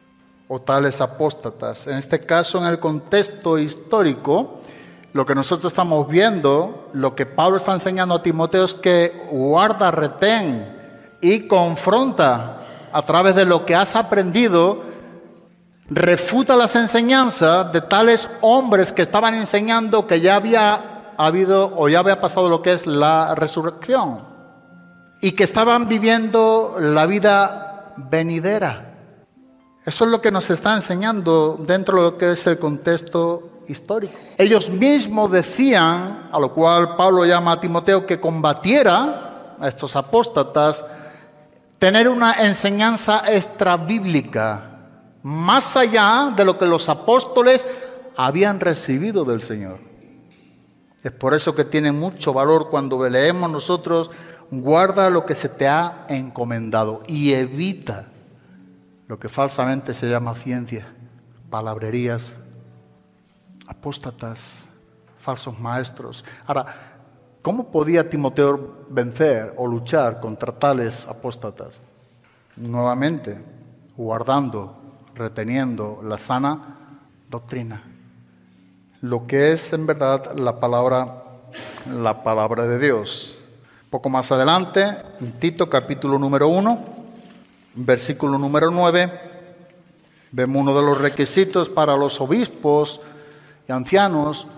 Speaker 3: o tales apóstatas. En este caso, en el contexto histórico, lo que nosotros estamos viendo, lo que Pablo está enseñando a Timoteo es que guarda, retén y confronta a través de lo que has aprendido, refuta las enseñanzas de tales hombres que estaban enseñando que ya había habido o ya había pasado lo que es la resurrección y que estaban viviendo la vida venidera. Eso es lo que nos está enseñando dentro de lo que es el contexto histórico. Ellos mismos decían, a lo cual Pablo llama a Timoteo que combatiera a estos apóstatas, tener una enseñanza extrabíblica, más allá de lo que los apóstoles habían recibido del Señor. Es por eso que tiene mucho valor cuando leemos nosotros, guarda lo que se te ha encomendado y evita lo que falsamente se llama ciencia, palabrerías, apóstatas, falsos maestros. Ahora, ¿cómo podía Timoteo vencer o luchar contra tales apóstatas? Nuevamente, guardando, reteniendo la sana doctrina, lo que es en verdad la palabra, la palabra de Dios. Poco más adelante, en Tito capítulo número uno, versículo número nueve, vemos uno de los requisitos para los obispos y ancianos,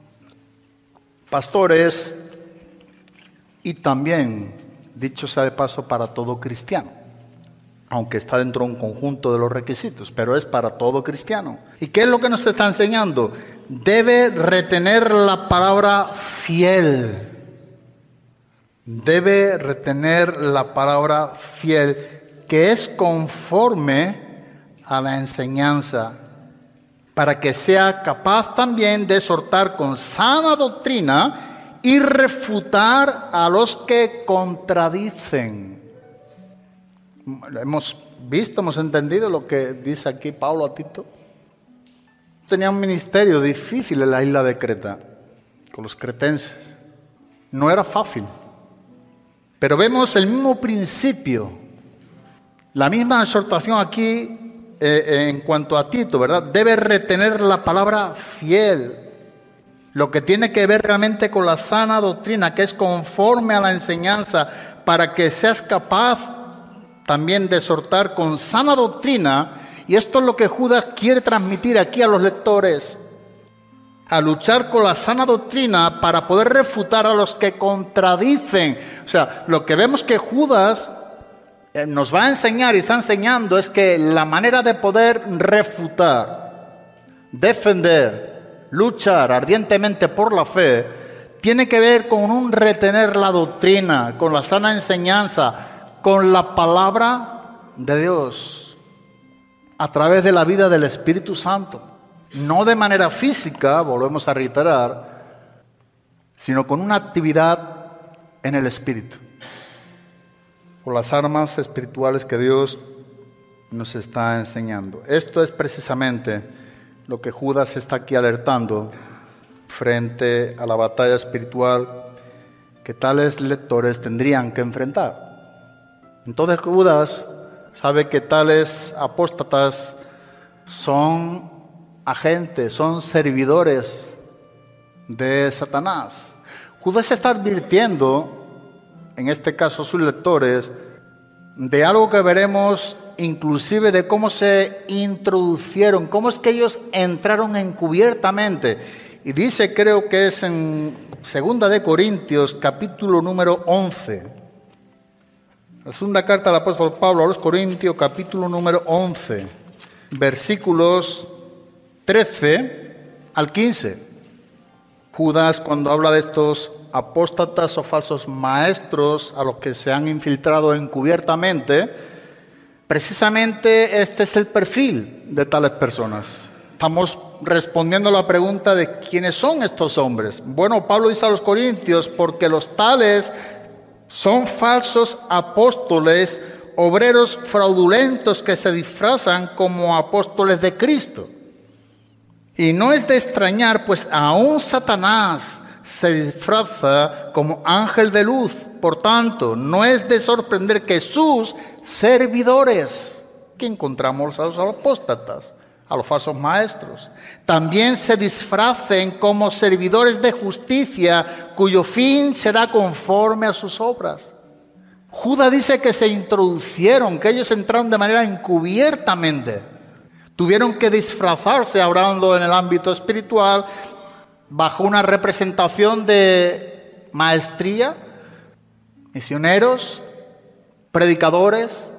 Speaker 3: pastores y también, dicho sea de paso, para todo cristiano, aunque está dentro de un conjunto de los requisitos, pero es para todo cristiano. ¿Y qué es lo que nos está enseñando? Debe retener la palabra fiel. Debe retener la palabra fiel, que es conforme a la enseñanza, para que sea capaz también de exhortar con sana doctrina y refutar a los que contradicen. Hemos visto, hemos entendido lo que dice aquí Pablo a Tito. Tenía un ministerio difícil en la isla de Creta, con los cretenses. No era fácil. Pero vemos el mismo principio, la misma exhortación aquí eh, en cuanto a Tito, ¿verdad? Debe retener la palabra fiel, lo que tiene que ver realmente con la sana doctrina, que es conforme a la enseñanza, para que seas capaz también de exhortar con sana doctrina. Y esto es lo que Judas quiere transmitir aquí a los lectores, a luchar con la sana doctrina para poder refutar a los que contradicen. O sea, lo que vemos que Judas nos va a enseñar y está enseñando es que la manera de poder refutar, defender, luchar ardientemente por la fe, tiene que ver con un retener la doctrina, con la sana enseñanza, con la palabra de Dios, a través de la vida del Espíritu Santo. No de manera física, volvemos a reiterar, sino con una actividad en el Espíritu, con las armas espirituales que Dios nos está enseñando. Esto es precisamente lo que Judas está aquí alertando frente a la batalla espiritual que tales lectores tendrían que enfrentar. Entonces Judas sabe que tales apóstatas son agentes, son servidores de Satanás. Judas está advirtiendo, en este caso sus lectores, de algo que veremos inclusive de cómo se introducieron, cómo es que ellos entraron encubiertamente. Y dice, creo que es en Segunda de Corintios, capítulo número once. La segunda carta del apóstol Pablo a los Corintios, capítulo número once, versículos trece al quince. Judas, cuando habla de estos apóstatas o falsos maestros a los que se han infiltrado encubiertamente, precisamente este es el perfil de tales personas. Estamos respondiendo a la pregunta de quiénes son estos hombres. Bueno, Pablo dice a los Corintios, porque los tales son falsos apóstoles, obreros fraudulentos que se disfrazan como apóstoles de Cristo. Y no es de extrañar, pues aún Satanás se disfraza como ángel de luz. Por tanto, no es de sorprender que sus servidores, Aquí encontramos a los apóstatas, a los falsos maestros. También se disfracen como servidores de justicia, cuyo fin será conforme a sus obras. Judas dice que se introducieron, que ellos entraron de manera encubiertamente. Tuvieron que disfrazarse, hablando en el ámbito espiritual, bajo una representación de maestría, misioneros, predicadores,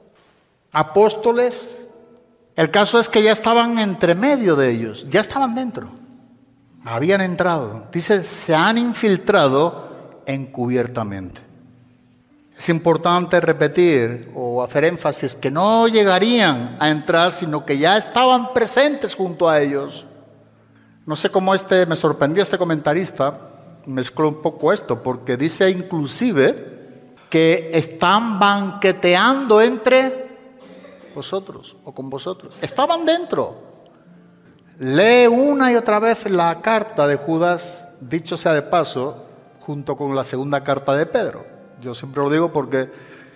Speaker 3: apóstoles. El caso es que ya estaban entre medio de ellos, ya estaban dentro, habían entrado. Dice, se han infiltrado encubiertamente. Es importante repetir o hacer énfasis que no llegarían a entrar, sino que ya estaban presentes junto a ellos. No sé cómo este, me sorprendió este comentarista, mezcló un poco esto, porque dice inclusive que están banqueteando entre vosotros o con vosotros. Estaban dentro. Lee una y otra vez la carta de Judas, dicho sea de paso, junto con la segunda carta de Pedro. Yo siempre lo digo porque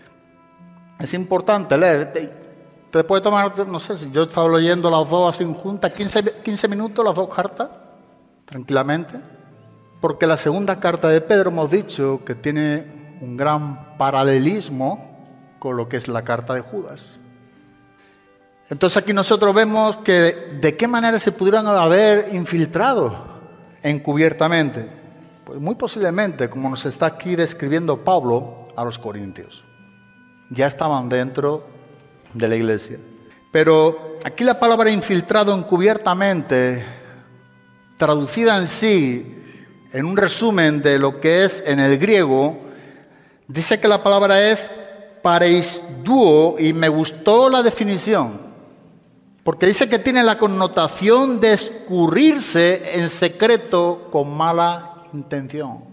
Speaker 3: es importante leer. Te, te puede tomar, no sé, si yo he estado leyendo las dos así juntas, quince, quince minutos, las dos cartas, tranquilamente. Porque la segunda carta de Pedro hemos dicho que tiene un gran paralelismo con lo que es la carta de Judas. Entonces aquí nosotros vemos que de qué manera se pudieran haber infiltrado encubiertamente. Pues muy posiblemente, como nos está aquí describiendo Pablo a los corintios. Ya estaban dentro de la iglesia. Pero aquí la palabra infiltrado encubiertamente, traducida en sí, en un resumen de lo que es en el griego, dice que la palabra es pareiduo, y me gustó la definición, porque dice que tiene la connotación de escurrirse en secreto con mala intención.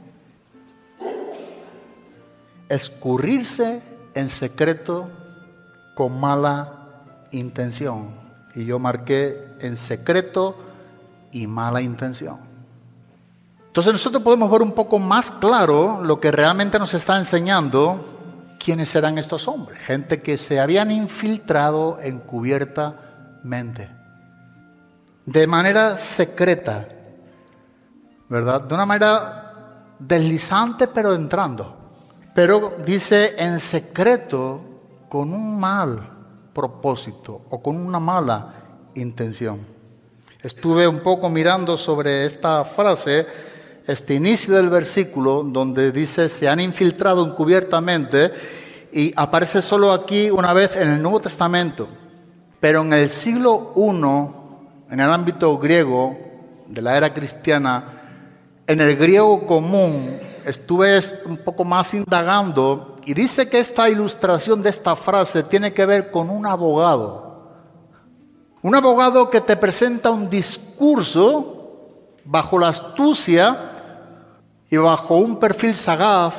Speaker 3: Escurrirse en secreto con mala intención. Y yo marqué en secreto y mala intención. Entonces nosotros podemos ver un poco más claro lo que realmente nos está enseñando quiénes eran estos hombres. Gente que se habían infiltrado encubiertamente, de manera secreta, ¿verdad? De una manera deslizante, pero entrando. Pero dice en secreto, con un mal propósito o con una mala intención. Estuve un poco mirando sobre esta frase, este inicio del versículo, donde dice se han infiltrado encubiertamente, y aparece solo aquí una vez en el Nuevo Testamento. Pero en el siglo primero, en el ámbito griego de la era cristiana, en el griego común, estuve un poco más indagando y dice que esta ilustración de esta frase tiene que ver con un abogado. Un abogado que te presenta un discurso bajo la astucia y bajo un perfil sagaz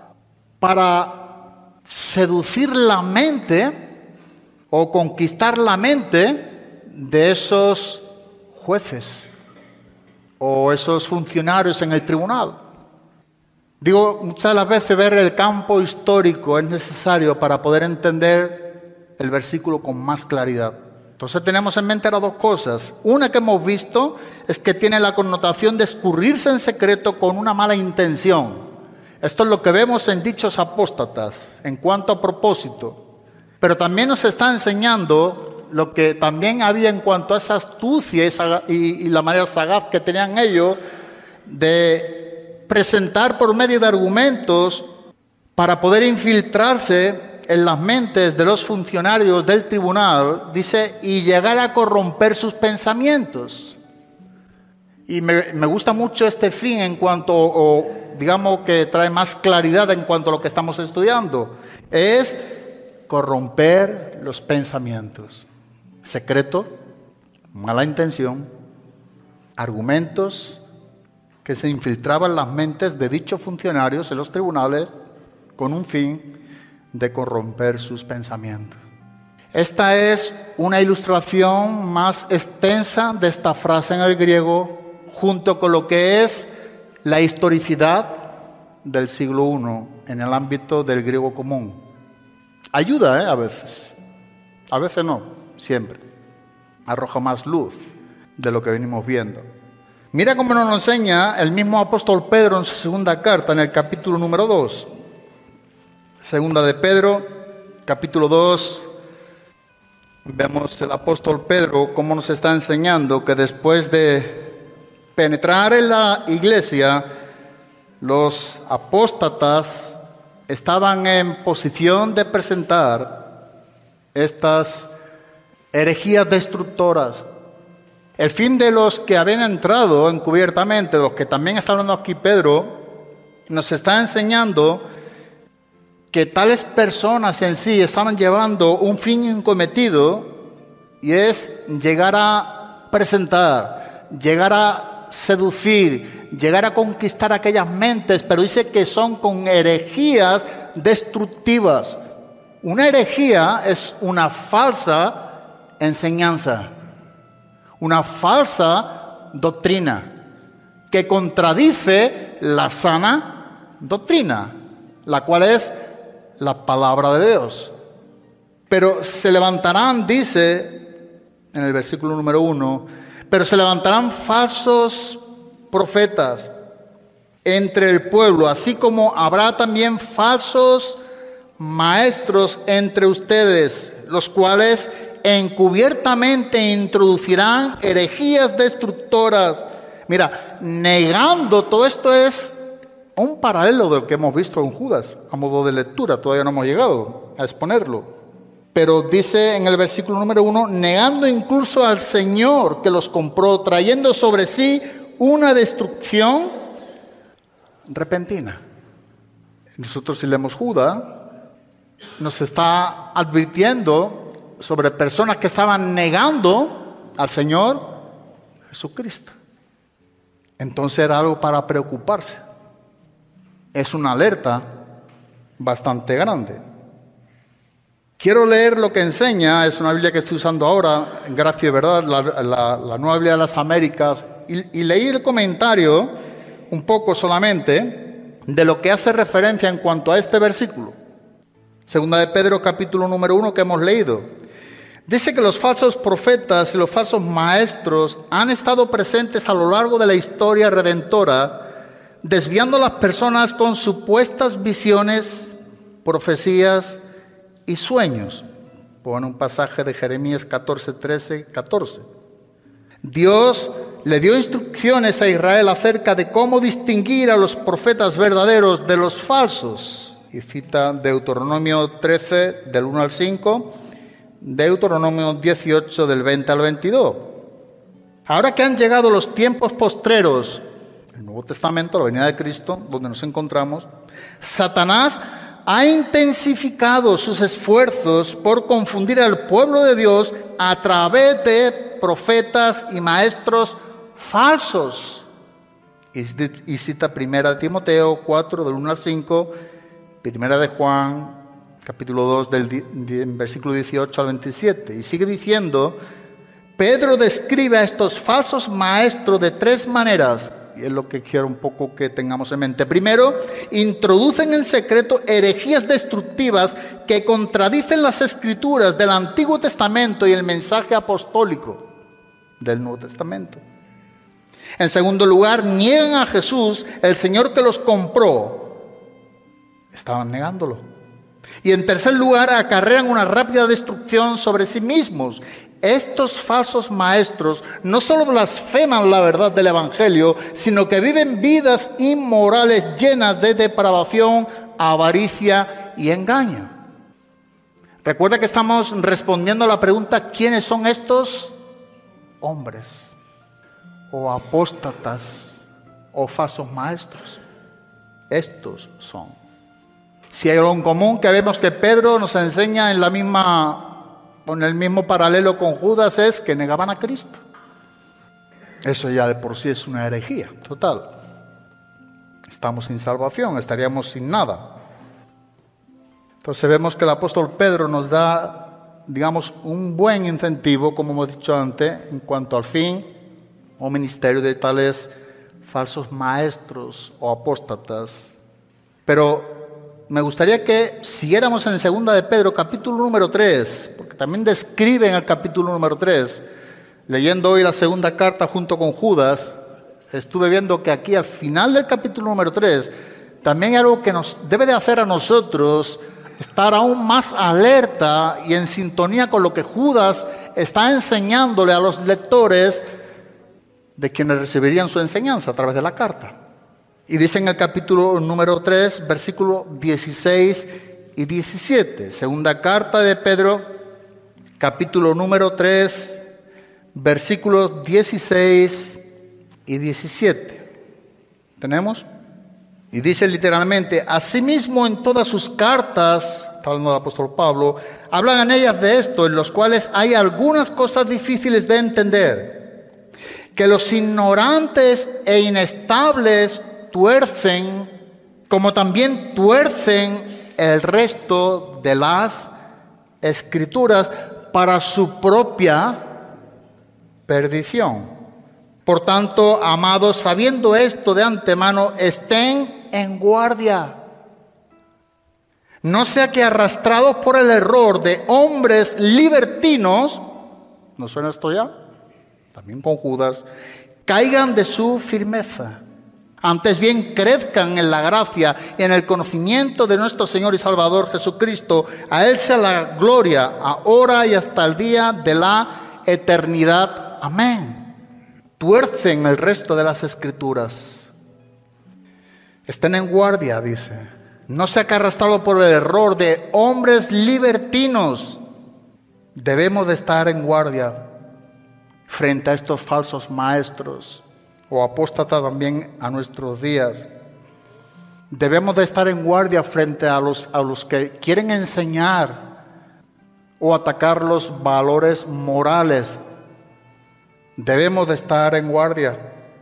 Speaker 3: para seducir la mente o conquistar la mente de esos jueces o esos funcionarios en el tribunal. Digo, muchas de las veces ver el campo histórico es necesario para poder entender el versículo con más claridad. Entonces tenemos en mente las dos cosas. Una que hemos visto es que tiene la connotación de escurrirse en secreto con una mala intención. Esto es lo que vemos en dichos apóstatas en cuanto a propósito. Pero también nos está enseñando lo que también había en cuanto a esa astucia y, y, y la manera sagaz que tenían ellos de presentar por medio de argumentos para poder infiltrarse en las mentes de los funcionarios del tribunal, dice, y llegar a corromper sus pensamientos. Y me, me gusta mucho este fin en cuanto, o digamos que trae más claridad en cuanto a lo que estamos estudiando, es corromper los pensamientos. Secreto, mala intención, argumentos que se infiltraban en las mentes de dichos funcionarios en los tribunales con un fin de corromper sus pensamientos. Esta es una ilustración más extensa de esta frase en el griego, junto con lo que es la historicidad del siglo primero en el ámbito del griego común. Ayuda, ¿eh? A veces. A veces no, siempre. Arroja más luz de lo que venimos viendo. Mira cómo nos lo enseña el mismo apóstol Pedro en su segunda carta, en el capítulo número dos. Segunda de Pedro, capítulo dos. Vemos el apóstol Pedro cómo nos está enseñando que después de penetrar en la iglesia, los apóstatas estaban en posición de presentar estas herejías destructoras. El fin de los que habían entrado encubiertamente, de los que también está hablando aquí Pedro, nos está enseñando que tales personas en sí estaban llevando un fin incometido, y es llegar a presentar, llegar a seducir, llegar a conquistar aquellas mentes, pero dice que son con herejías destructivas. Una herejía es una falsa enseñanza, una falsa doctrina que contradice la sana doctrina, la cual es la palabra de Dios. Pero se levantarán, dice en el versículo número uno, pero se levantarán falsos profetas entre el pueblo, así como habrá también falsos maestros entre ustedes, los cuales encubiertamente introducirán herejías destructoras. Mira, negando, todo esto es un paralelo de lo que hemos visto en Judas, a modo de lectura. Todavía no hemos llegado a exponerlo. Pero dice en el versículo número uno, negando incluso al Señor que los compró, trayendo sobre sí una destrucción repentina. Nosotros, si leemos Judas, nos está advirtiendo sobre personas que estaban negando al Señor Jesucristo. Entonces era algo para preocuparse. Es una alerta bastante grande. Quiero leer lo que enseña, es una Biblia que estoy usando ahora, en gracia y verdad, la, la, la Nueva Biblia de las Américas, y, y leí el comentario, un poco solamente, de lo que hace referencia en cuanto a este versículo. Segunda de Pedro, capítulo número uno, que hemos leído. Dice que los falsos profetas y los falsos maestros han estado presentes a lo largo de la historia redentora, desviando a las personas con supuestas visiones, profecías y sueños. Pone un pasaje de Jeremías catorce, trece, catorce. Dios le dio instrucciones a Israel acerca de cómo distinguir a los profetas verdaderos de los falsos. Y cita Deuteronomio trece, del uno al cinco, Deuteronomio dieciocho, del veinte al veintidós. Ahora que han llegado los tiempos postreros, el Nuevo Testamento, la venida de Cristo, donde nos encontramos, Satanás ha intensificado sus esfuerzos por confundir al pueblo de Dios a través de profetas y maestros falsos. Y cita primera de Timoteo cuatro, del uno al cinco, primera de Juan, capítulo dos, del versículo dieciocho al veintisiete. Y sigue diciendo, Pedro describe a estos falsos maestros de tres maneras. Y es lo que quiero un poco que tengamos en mente. Primero, introducen en secreto herejías destructivas que contradicen las escrituras del Antiguo Testamento y el mensaje apostólico del Nuevo Testamento. En segundo lugar, niegan a Jesús, el Señor que los compró. Estaban negándolo. Y en tercer lugar, acarrean una rápida destrucción sobre sí mismos. Estos falsos maestros no solo blasfeman la verdad del Evangelio, sino que viven vidas inmorales llenas de depravación, avaricia y engaño. Recuerda que estamos respondiendo a la pregunta, ¿quiénes son estos hombres? O apóstatas, o falsos maestros. Estos son. Si hay algo en común que vemos que Pedro nos enseña en la misma... con el mismo paralelo con Judas, es que negaban a Cristo. Eso ya de por sí es una herejía total. Estamos sin salvación, estaríamos sin nada. Entonces vemos que el apóstol Pedro nos da, digamos, un buen incentivo, como hemos dicho antes, en cuanto al fin o ministerio de tales falsos maestros o apóstatas. Pero me gustaría que siguiéramos en segunda de Pedro, capítulo número tres, porque también describe en el capítulo número tres, leyendo hoy la segunda carta junto con Judas, estuve viendo que aquí al final del capítulo número tres, también hay algo que nos debe de hacer a nosotros estar aún más alerta y en sintonía con lo que Judas está enseñándole a los lectores de quienes recibirían su enseñanza a través de la carta. Y dice en el capítulo número tres, versículos dieciséis y diecisiete. Segunda carta de Pedro, capítulo número tres, versículos dieciséis y diecisiete. ¿Tenemos? Y dice literalmente: asimismo en todas sus cartas, hablando del apóstol Pablo, hablan en ellas de esto, en los cuales hay algunas cosas difíciles de entender, que los ignorantes e inestables tuercen, como también tuercen el resto de las escrituras para su propia perdición. Por tanto, amados, sabiendo esto de antemano, estén en guardia. No sea que arrastrados por el error de hombres libertinos, ¿no suena esto ya? También con Judas, caigan de su firmeza. Antes bien crezcan en la gracia y en el conocimiento de nuestro Señor y Salvador Jesucristo. A Él sea la gloria, ahora y hasta el día de la eternidad. Amén. Tuercen el resto de las escrituras. Estén en guardia, dice. No sea que arrastrado por el error de hombres libertinos. Debemos de estar en guardia frente a estos falsos maestros o apóstatas también a nuestros días. Debemos de estar en guardia frente a los, a los que quieren enseñar o atacar los valores morales. Debemos de estar en guardia.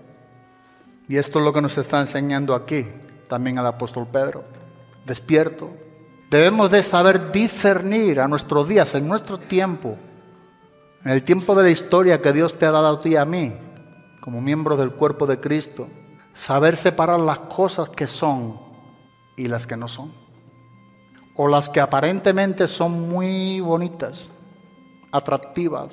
Speaker 3: Y esto es lo que nos está enseñando aquí también el apóstol Pedro. Despierto. Debemos de saber discernir a nuestros días, en nuestro tiempo, en el tiempo de la historia que Dios te ha dado a ti y a mí, como miembros del cuerpo de Cristo. Saber separar las cosas que son y las que no son. O las que aparentemente son muy bonitas, atractivas.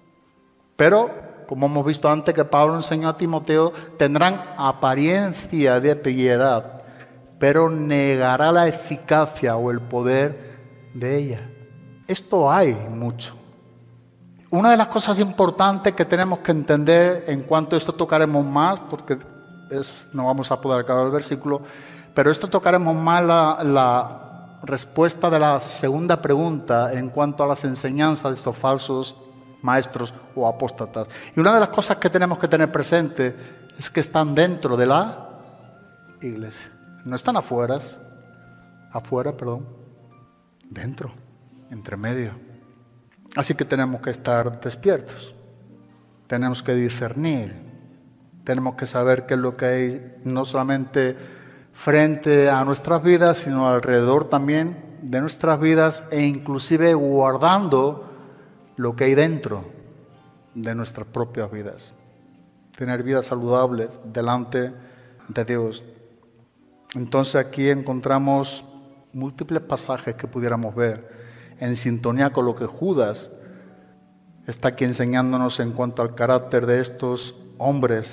Speaker 3: Pero como hemos visto antes que Pablo enseñó a Timoteo, tendrán apariencia de piedad, pero negará la eficacia o el poder de ella. Esto hay mucho. Una de las cosas importantes que tenemos que entender, en cuanto a esto tocaremos más, porque es, no vamos a poder acabar el versículo, pero esto tocaremos más la, la respuesta de la segunda pregunta en cuanto a las enseñanzas de estos falsos maestros o apóstatas. Y una de las cosas que tenemos que tener presente es que están dentro de la iglesia. No están afuera, afuera, perdón, dentro, entre medio. Así que tenemos que estar despiertos. Tenemos que discernir. Tenemos que saber qué es lo que hay no solamente frente a nuestras vidas, sino alrededor también de nuestras vidas e inclusive guardando lo que hay dentro de nuestras propias vidas. Tener vidas saludables delante de Dios. Entonces aquí encontramos múltiples pasajes que pudiéramos ver en sintonía con lo que Judas está aquí enseñándonos en cuanto al carácter de estos hombres.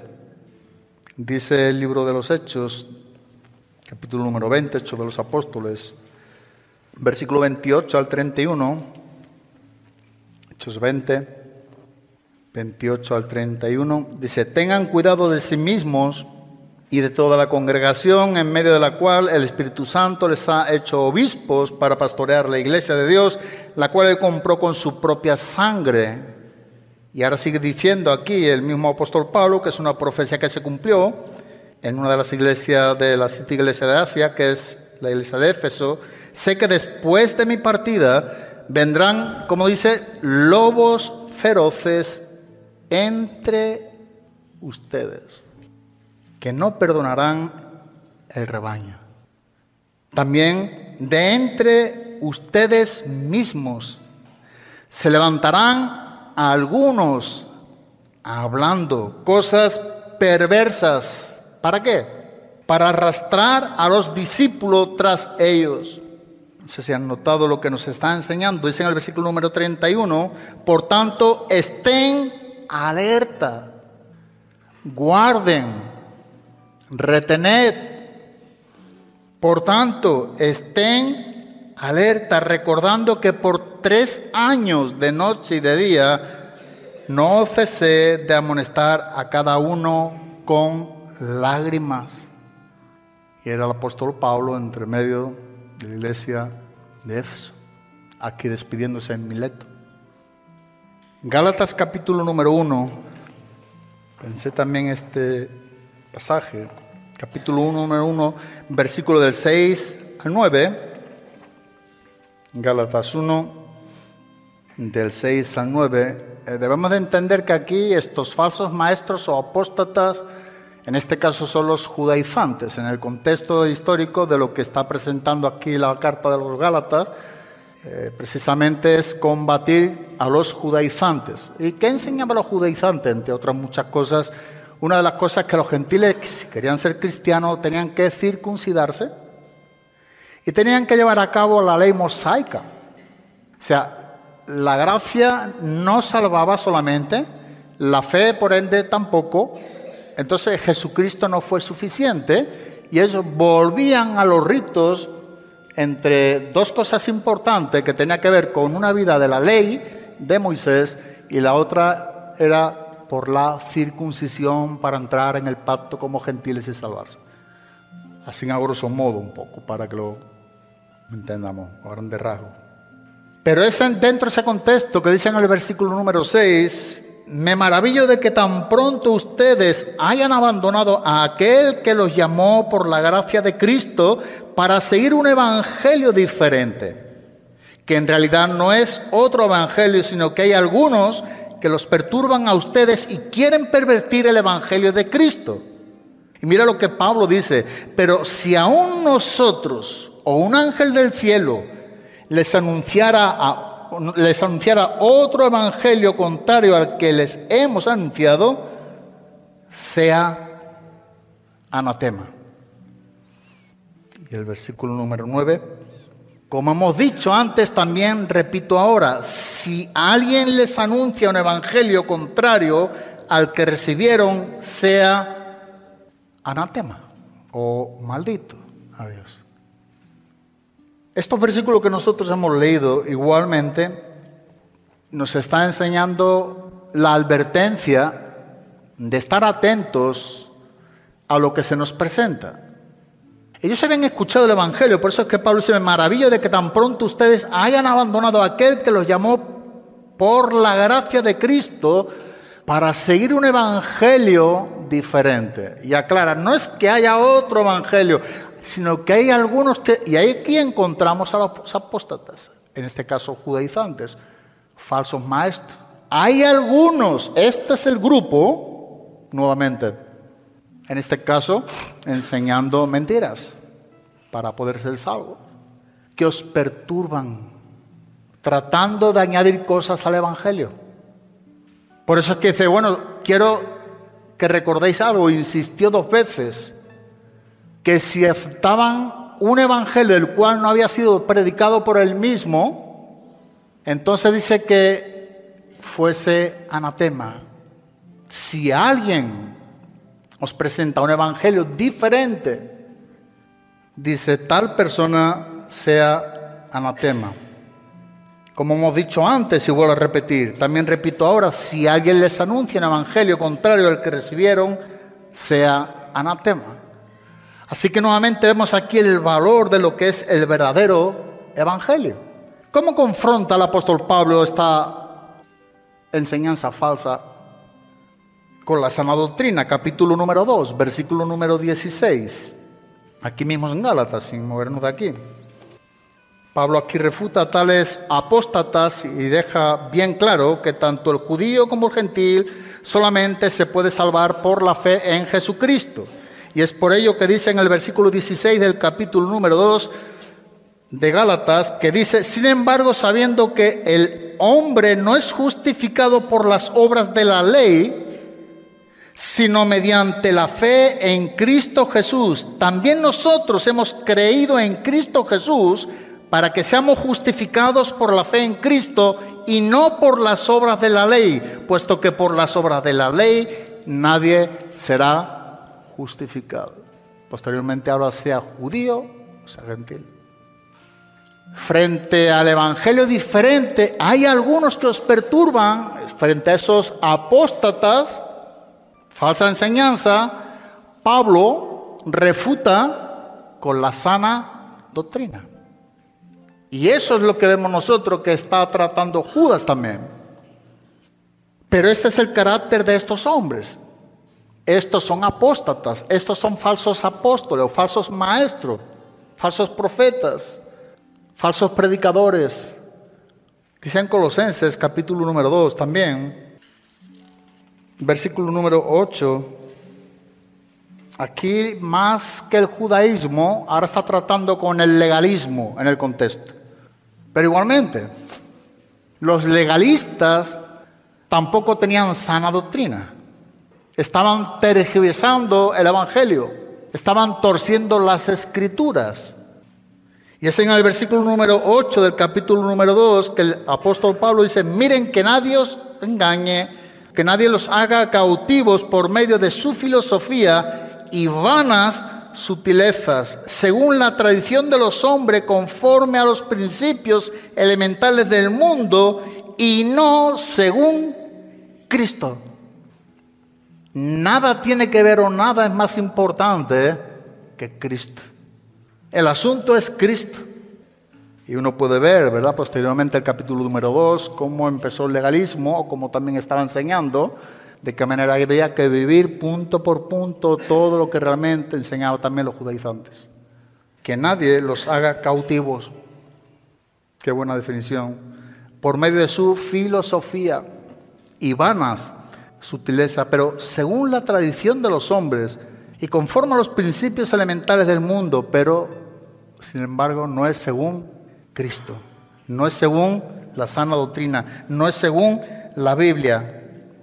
Speaker 3: Dice el libro de los Hechos, capítulo número veinte, Hechos de los Apóstoles, versículo veintiocho al treinta y uno. Hechos veinte, veintiocho al treinta y uno, dice: tengan cuidado de sí mismos y de toda la congregación en medio de la cual el Espíritu Santo les ha hecho obispos para pastorear la iglesia de Dios, la cual Él compró con su propia sangre. Y ahora sigue diciendo aquí el mismo apóstol Pablo, que es una profecía que se cumplió en una de las iglesias de la siete iglesias de Asia, que es la iglesia de Éfeso: sé que después de mi partida vendrán, como dice, lobos feroces entre ustedes, que no perdonarán el rebaño. También de entre ustedes mismos se levantarán algunos hablando cosas perversas. ¿Para qué? para arrastrar a los discípulos tras ellos. No sé si han notado lo que nos está enseñando. Dice en el versículo número treinta y uno, por tanto, estén alerta, guarden, retened. Por tanto, estén alerta, recordando que por tres años de noche y de día no cesé de amonestar a cada uno con lágrimas. Y era el apóstol Pablo entre medio de la iglesia de Éfeso, aquí despidiéndose en Mileto. Gálatas capítulo número uno, pensé también este pasaje, capítulo uno, número uno, versículo del seis al nueve, Gálatas uno, del seis al nueve, eh, debemos de entender que aquí estos falsos maestros o apóstatas, en este caso son los judaizantes, en el contexto histórico de lo que está presentando aquí la carta de los Gálatas, eh, precisamente es combatir a los judaizantes. ¿Y qué enseñaban los judaizantes? Entre otras muchas cosas, una de las cosas que los gentiles, si querían ser cristianos, tenían que circuncidarse y tenían que llevar a cabo la ley mosaica. O sea, la gracia no salvaba solamente, la fe por ende tampoco. Entonces Jesucristo no fue suficiente y ellos volvían a los ritos entre dos cosas importantes que tenía que ver con una vida de la ley de Moisés y la otra era por la circuncisión para entrar en el pacto como gentiles y salvarse. Así a grosso modo un poco para que lo entendamos a grandes rasgos. Pero es dentro de ese contexto que dice en el versículo número seis, me maravillo de que tan pronto ustedes hayan abandonado a aquel que los llamó por la gracia de Cristo para seguir un evangelio diferente, que en realidad no es otro evangelio, sino que hay algunos que los perturban a ustedes y quieren pervertir el evangelio de Cristo. Y mira lo que Pablo dice, pero si aún nosotros o un ángel del cielo les anunciara a les anunciara otro evangelio contrario al que les hemos anunciado, sea anatema. Y el versículo número nueve, como hemos dicho antes, también repito ahora, si alguien les anuncia un evangelio contrario al que recibieron, sea anatema o maldito a Dios. Estos versículos que nosotros hemos leído igualmente nos está enseñando la advertencia de estar atentos a lo que se nos presenta. Ellos habían escuchado el evangelio, por eso es que Pablo dice, me maravillo de que tan pronto ustedes hayan abandonado a aquel que los llamó por la gracia de Cristo para seguir un evangelio diferente. Y aclara, no es que haya otro evangelio, sino que hay algunos que, y ahí aquí encontramos a los apóstatas, en este caso judaizantes, falsos maestros. Hay algunos, este es el grupo, nuevamente, en este caso, enseñando mentiras para poder ser salvos, que os perturban, tratando de añadir cosas al evangelio. Por eso es que dice, bueno, quiero que recordéis algo, insistió dos veces, que si aceptaban un evangelio el cual no había sido predicado por él mismo, entonces dice que fuese anatema. Si alguien os presenta un evangelio diferente, dice tal persona sea anatema. Como hemos dicho antes y vuelvo a repetir, también repito ahora, si alguien les anuncia un evangelio contrario al que recibieron, sea anatema. Así que nuevamente vemos aquí el valor de lo que es el verdadero evangelio. ¿Cómo confronta el apóstol Pablo esta enseñanza falsa con la sana doctrina? Capítulo número dos, versículo número dieciséis. Aquí mismo en Gálatas, sin movernos de aquí. Pablo aquí refuta a tales apóstatas y deja bien claro que tanto el judío como el gentil solamente se puede salvar por la fe en Jesucristo. Y es por ello que dice en el versículo dieciséis del capítulo número dos de Gálatas, que dice, sin embargo, sabiendo que el hombre no es justificado por las obras de la ley, sino mediante la fe en Cristo Jesús. También nosotros hemos creído en Cristo Jesús para que seamos justificados por la fe en Cristo y no por las obras de la ley, puesto que por las obras de la ley nadie será justificado. Posteriormente, ahora sea judío o sea gentil. Frente al evangelio diferente, hay algunos que os perturban. Frente a esos apóstatas, falsa enseñanza, Pablo refuta con la sana doctrina. Y eso es lo que vemos nosotros que está tratando Judas también. Pero este es el carácter de estos hombres. Estos son apóstatas, estos son falsos apóstoles o falsos maestros, falsos profetas, falsos predicadores. Dice en Colosenses capítulo número dos también, versículo número ocho. Aquí más que el judaísmo, ahora está tratando con el legalismo en el contexto. Pero igualmente, los legalistas tampoco tenían sana doctrina. Estaban tergiversando el evangelio, estaban torciendo las escrituras. Y es en el versículo número ocho del capítulo número dos que el apóstol Pablo dice: miren que nadie os engañe, que nadie los haga cautivos por medio de su filosofía y vanas sutilezas, según la tradición de los hombres, conforme a los principios elementales del mundo y no según Cristo. Nada tiene que ver o nada es más importante que Cristo. El asunto es Cristo. Y uno puede ver, ¿verdad?, posteriormente el capítulo número dos, cómo empezó el legalismo, o cómo también estaba enseñando, de qué manera había que vivir punto por punto todo lo que realmente enseñaban también los judaizantes. Que nadie los haga cautivos. Qué buena definición. Por medio de su filosofía y vanas sutileza, pero según la tradición de los hombres y conforme a los principios elementales del mundo, pero sin embargo no es según Cristo, no es según la sana doctrina, no es según la Biblia.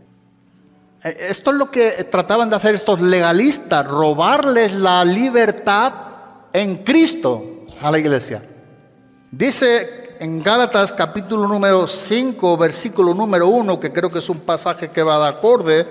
Speaker 3: Esto es lo que trataban de hacer estos legalistas, robarles la libertad en Cristo a la iglesia. Dice en Gálatas capítulo número cinco, versículo número uno, que creo que es un pasaje que va de acorde,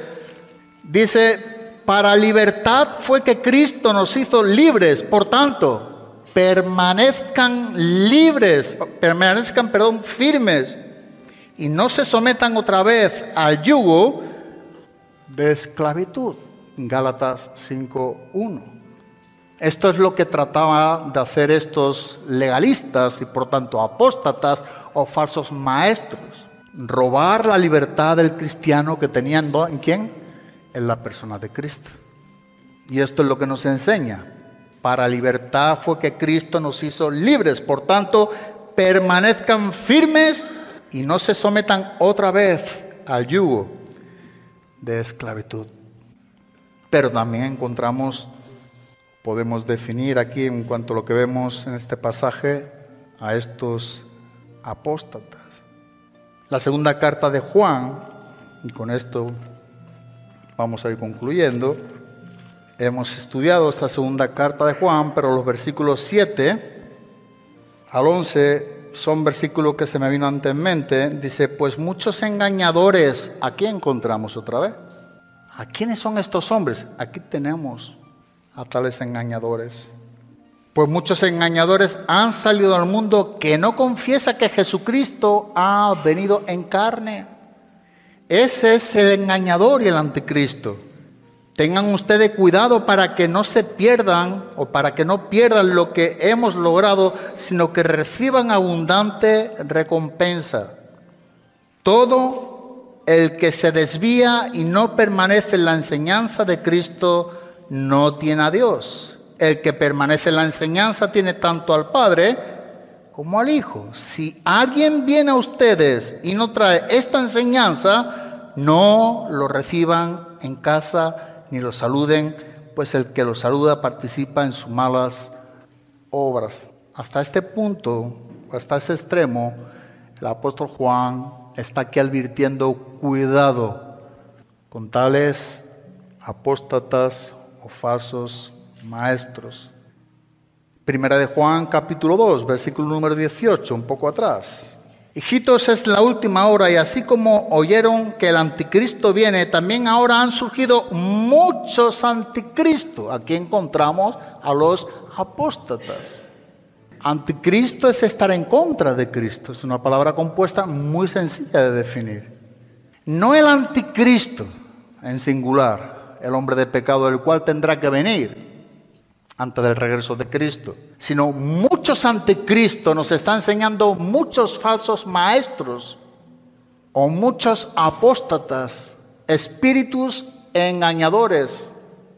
Speaker 3: dice: para libertad fue que Cristo nos hizo libres, por tanto, permanezcan libres, permanezcan, perdón, firmes, y no se sometan otra vez al yugo de esclavitud. Gálatas cinco uno. Esto es lo que trataban de hacer estos legalistas y por tanto apóstatas o falsos maestros. Robar la libertad del cristiano que tenían, ¿en quién? En la persona de Cristo. Y esto es lo que nos enseña. Para libertad fue que Cristo nos hizo libres. Por tanto, permanezcan firmes y no se sometan otra vez al yugo de esclavitud. Pero también encontramos, podemos definir aquí en cuanto a lo que vemos en este pasaje, a estos apóstatas. La segunda carta de Juan, y con esto vamos a ir concluyendo. Hemos estudiado esta segunda carta de Juan, pero los versículos siete al once son versículos que se me vino ante en mente. Dice: pues muchos engañadores, ¿aquí encontramos otra vez? ¿A quiénes son estos hombres? Aquí tenemos a tales engañadores. Pues muchos engañadores han salido al mundo que no confiesa que Jesucristo ha venido en carne. Ese es el engañador y el anticristo. Tengan ustedes cuidado para que no se pierdan o para que no pierdan lo que hemos logrado, sino que reciban abundante recompensa. Todo el que se desvía y no permanece en la enseñanza de Cristo no tiene a Dios. El que permanece en la enseñanza tiene tanto al Padre como al Hijo. Si alguien viene a ustedes y no trae esta enseñanza, no lo reciban en casa ni lo saluden, pues el que lo saluda participa en sus malas obras. Hasta este punto, hasta ese extremo, el apóstol Juan está aquí advirtiendo: cuidado con tales apóstatas o falsos maestros. Primera de Juan, capítulo dos, versículo número dieciocho, un poco atrás. Hijitos, es la última hora, y así como oyeron que el anticristo viene, también ahora han surgido muchos anticristos. Aquí encontramos a los apóstatas. Anticristo es estar en contra de Cristo. Es una palabra compuesta muy sencilla de definir. No el anticristo en singular, el hombre de pecado, el cual tendrá que venir antes del regreso de Cristo, sino muchos anticristos. Nos está enseñando muchos falsos maestros o muchos apóstatas, espíritus engañadores.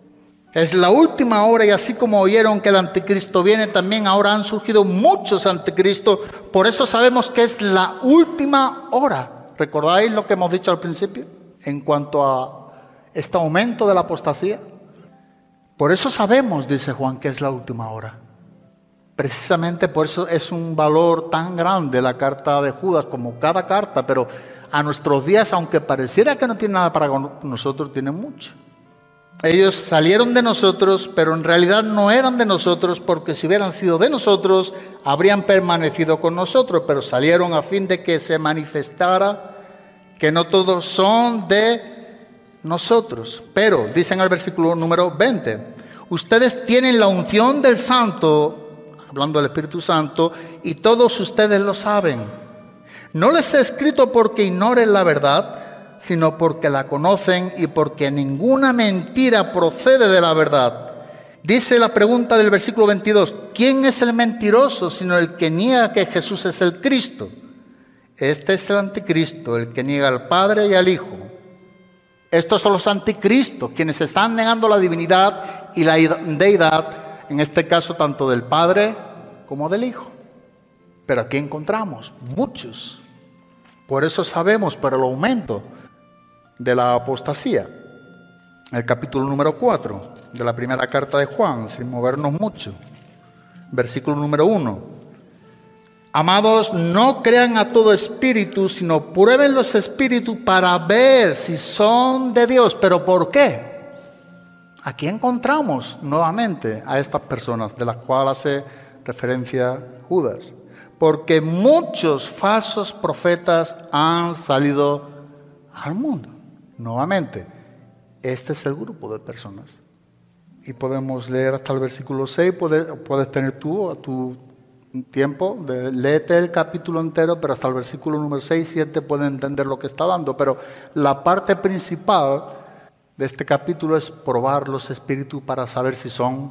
Speaker 3: Es la última hora, y así como oyeron que el anticristo viene, también ahora han surgido muchos anticristos. Por eso sabemos que es la última hora. ¿Recordáis lo que hemos dicho al principio en cuanto a este aumento de la apostasía? Por eso sabemos, dice Juan, que es la última hora. Precisamente por eso es un valor tan grande la carta de Judas, como cada carta, pero a nuestros días, aunque pareciera que no tiene nada para nosotros, tiene mucho. Ellos salieron de nosotros, pero en realidad no eran de nosotros, porque si hubieran sido de nosotros, habrían permanecido con nosotros, pero salieron a fin de que se manifestara que no todos son de nosotros. Pero, dice en el versículo número veinte, ustedes tienen la unción del Santo, hablando del Espíritu Santo, y todos ustedes lo saben. No les he escrito porque ignoren la verdad, sino porque la conocen y porque ninguna mentira procede de la verdad. Dice la pregunta del versículo veintidós, ¿quién es el mentiroso sino el que niega que Jesús es el Cristo? Este es el anticristo, el que niega al Padre y al Hijo. Estos son los anticristos, quienes están negando la divinidad y la deidad, en este caso tanto del Padre como del Hijo. Pero aquí encontramos muchos. Por eso sabemos por el aumento de la apostasía. El capítulo número cuatro de la primera carta de Juan, sin movernos mucho. Versículo número uno. Amados, no crean a todo espíritu, sino prueben los espíritus para ver si son de Dios. ¿Pero por qué? Aquí encontramos nuevamente a estas personas de las cuales hace referencia Judas. Porque muchos falsos profetas han salido al mundo. Nuevamente, este es el grupo de personas. Y podemos leer hasta el versículo seis, puedes, puedes tener tú a tu tiempo, de, léete el capítulo entero, pero hasta el versículo número seis, siete pueden entender lo que está hablando. Pero la parte principal de este capítulo es probar los espíritus para saber si son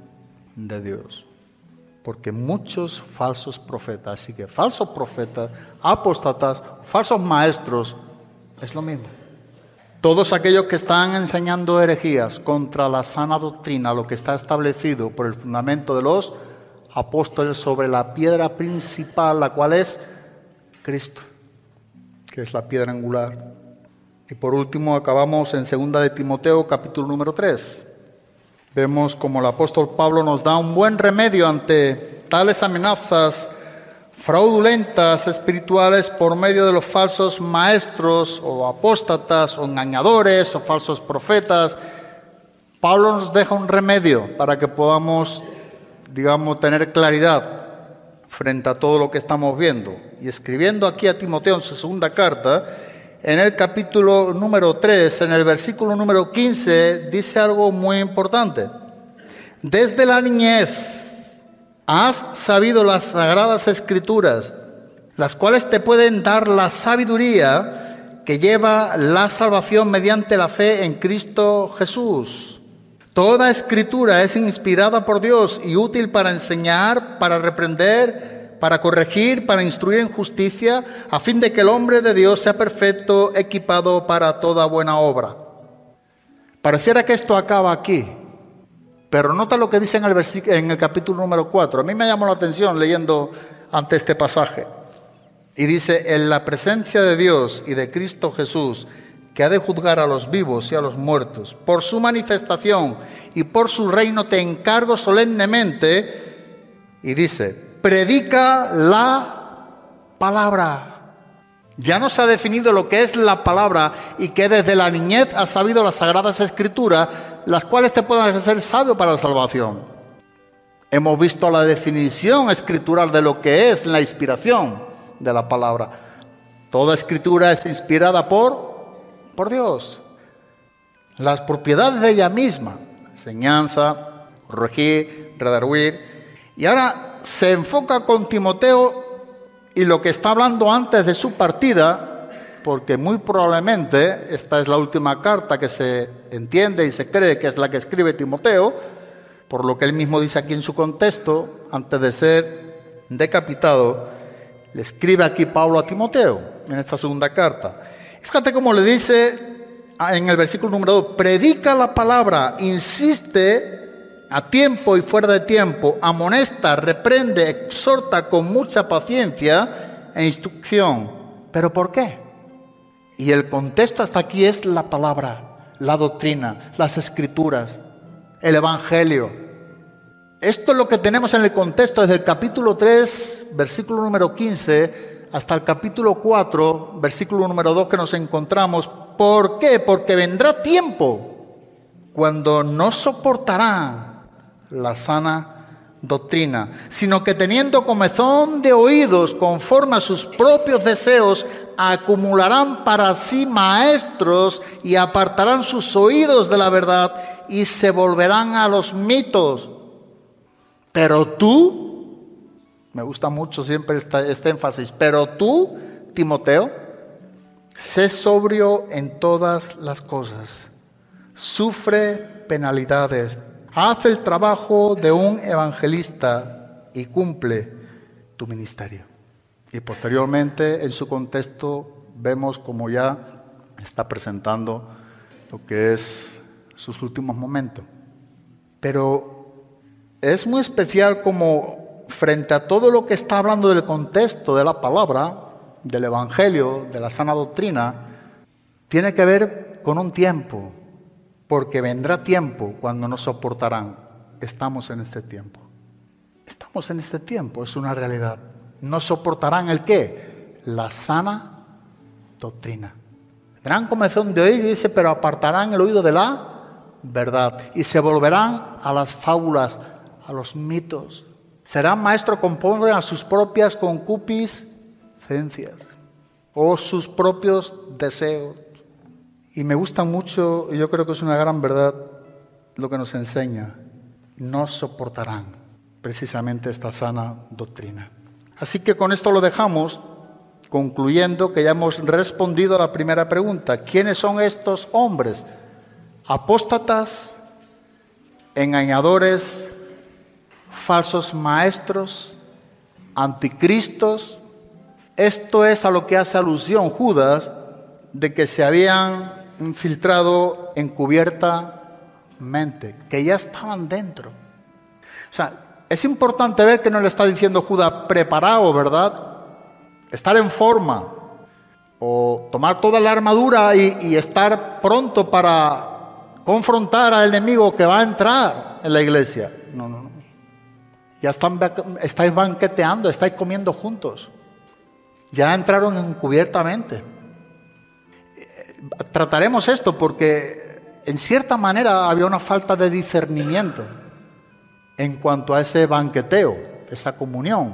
Speaker 3: de Dios. Porque muchos falsos profetas, así que falsos profetas, apóstatas, falsos maestros, es lo mismo. Todos aquellos que están enseñando herejías contra la sana doctrina, lo que está establecido por el fundamento de los apóstoles sobre la piedra principal, la cual es Cristo, que es la piedra angular. Y por último acabamos en segunda de Timoteo, capítulo número tres. Vemos como el apóstol Pablo nos da un buen remedio ante tales amenazas fraudulentas espirituales por medio de los falsos maestros o apóstatas o engañadores o falsos profetas. Pablo nos deja un remedio para que podamos, digamos, tener claridad frente a todo lo que estamos viendo. Y escribiendo aquí a Timoteo en su segunda carta, en el capítulo número tres, en el versículo número quince, dice algo muy importante. Desde la niñez has sabido las sagradas escrituras, las cuales te pueden dar la sabiduría que lleva la salvación mediante la fe en Cristo Jesús. Toda escritura es inspirada por Dios y útil para enseñar, para reprender, para corregir, para instruir en justicia, a fin de que el hombre de Dios sea perfecto, equipado para toda buena obra. Pareciera que esto acaba aquí, pero nota lo que dice en el, en el capítulo número cuatro. A mí me llamó la atención leyendo ante este pasaje. Y dice, en la presencia de Dios y de Cristo Jesús, que ha de juzgar a los vivos y a los muertos, por su manifestación y por su reino te encargo solemnemente, y dice, predica la palabra. Ya nos ha definido lo que es la palabra y que desde la niñez has sabido las sagradas escrituras, las cuales te pueden hacer sabio para la salvación. Hemos visto la definición escritural de lo que es la inspiración de la palabra. Toda escritura es inspirada por, por Dios. Las propiedades de ella misma, enseñanza, corregir, redarguir. Y ahora se enfoca con Timoteo y lo que está hablando antes de su partida, porque muy probablemente esta es la última carta que se entiende y se cree que es la que escribe Timoteo, por lo que él mismo dice aquí en su contexto, antes de ser decapitado, le escribe aquí Pablo a Timoteo en esta segunda carta. Y fíjate cómo le dice en el versículo número dos, predica la palabra, insiste a tiempo y fuera de tiempo, amonesta, reprende, exhorta con mucha paciencia e instrucción. ¿Pero por qué? Y el contexto hasta aquí es la palabra, la doctrina, las escrituras, el evangelio. Esto es lo que tenemos en el contexto desde el capítulo tres, versículo número quince, hasta el capítulo cuatro, versículo número dos que nos encontramos. ¿Por qué? Porque vendrá tiempo cuando no soportarán la sana doctrina, sino que teniendo comezón de oídos conforme a sus propios deseos, acumularán para sí maestros y apartarán sus oídos de la verdad y se volverán a los mitos. Pero tú, me gusta mucho siempre este, este énfasis, pero tú, Timoteo, sé sobrio en todas las cosas, sufre penalidades, haz el trabajo de un evangelista y cumple tu ministerio. Y posteriormente, en su contexto, vemos como ya está presentando lo que es sus últimos momentos. Pero es muy especial como frente a todo lo que está hablando del contexto de la palabra, del evangelio, de la sana doctrina, tiene que ver con un tiempo. Porque vendrá tiempo cuando no soportarán. Estamos en este tiempo. Estamos en este tiempo, es una realidad. No soportarán el qué? La sana doctrina. Tendrán comezón de oír y dice, pero apartarán el oído de la verdad. Y se volverán a las fábulas, a los mitos. Serán maestros conforme a sus propias concupiscencias o sus propios deseos. Y me gusta mucho, y yo creo que es una gran verdad, lo que nos enseña. No soportarán precisamente esta sana doctrina. Así que con esto lo dejamos, concluyendo que ya hemos respondido a la primera pregunta. ¿Quiénes son estos hombres? Apóstatas, engañadores, falsos maestros, anticristos. Esto es a lo que hace alusión Judas, de que se habían infiltrado encubiertamente, que ya estaban dentro. O sea, es importante ver que no le está diciendo Judas, preparado, ¿verdad? Estar en forma, o tomar toda la armadura y, y estar pronto para confrontar al enemigo que va a entrar en la iglesia. No, no, no. Ya están, estáis banqueteando, estáis comiendo juntos. Ya entraron encubiertamente. Trataremos esto porque en cierta manera había una falta de discernimiento en cuanto a ese banqueteo, esa comunión.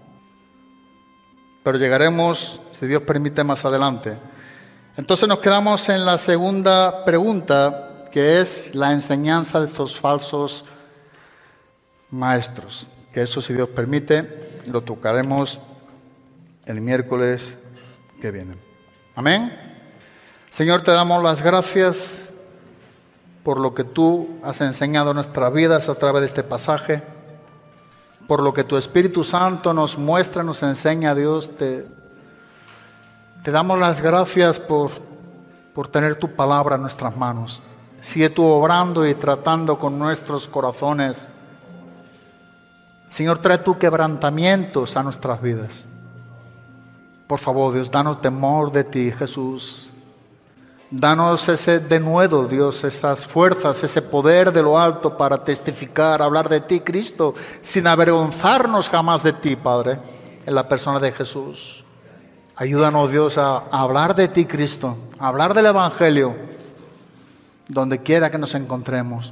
Speaker 3: Pero llegaremos, si Dios permite, más adelante. Entonces nos quedamos en la segunda pregunta, que es la enseñanza de estos falsos maestros. Que eso, si Dios permite, lo tocaremos el miércoles que viene. Amén. Señor, te damos las gracias por lo que tú has enseñado en nuestras vidas a través de este pasaje, por lo que tu Espíritu Santo nos muestra, nos enseña, Dios. Te, te damos las gracias por, por tener tu palabra en nuestras manos. Sigue tú obrando y tratando con nuestros corazones. Señor, trae tu quebrantamientos a nuestras vidas. Por favor, Dios, danos temor de ti, Jesús. Danos ese denuedo, Dios, esas fuerzas, ese poder de lo alto para testificar, hablar de ti, Cristo, sin avergonzarnos jamás de ti, Padre, en la persona de Jesús. Ayúdanos, Dios, a, a hablar de ti, Cristo, a hablar del Evangelio, donde quiera que nos encontremos.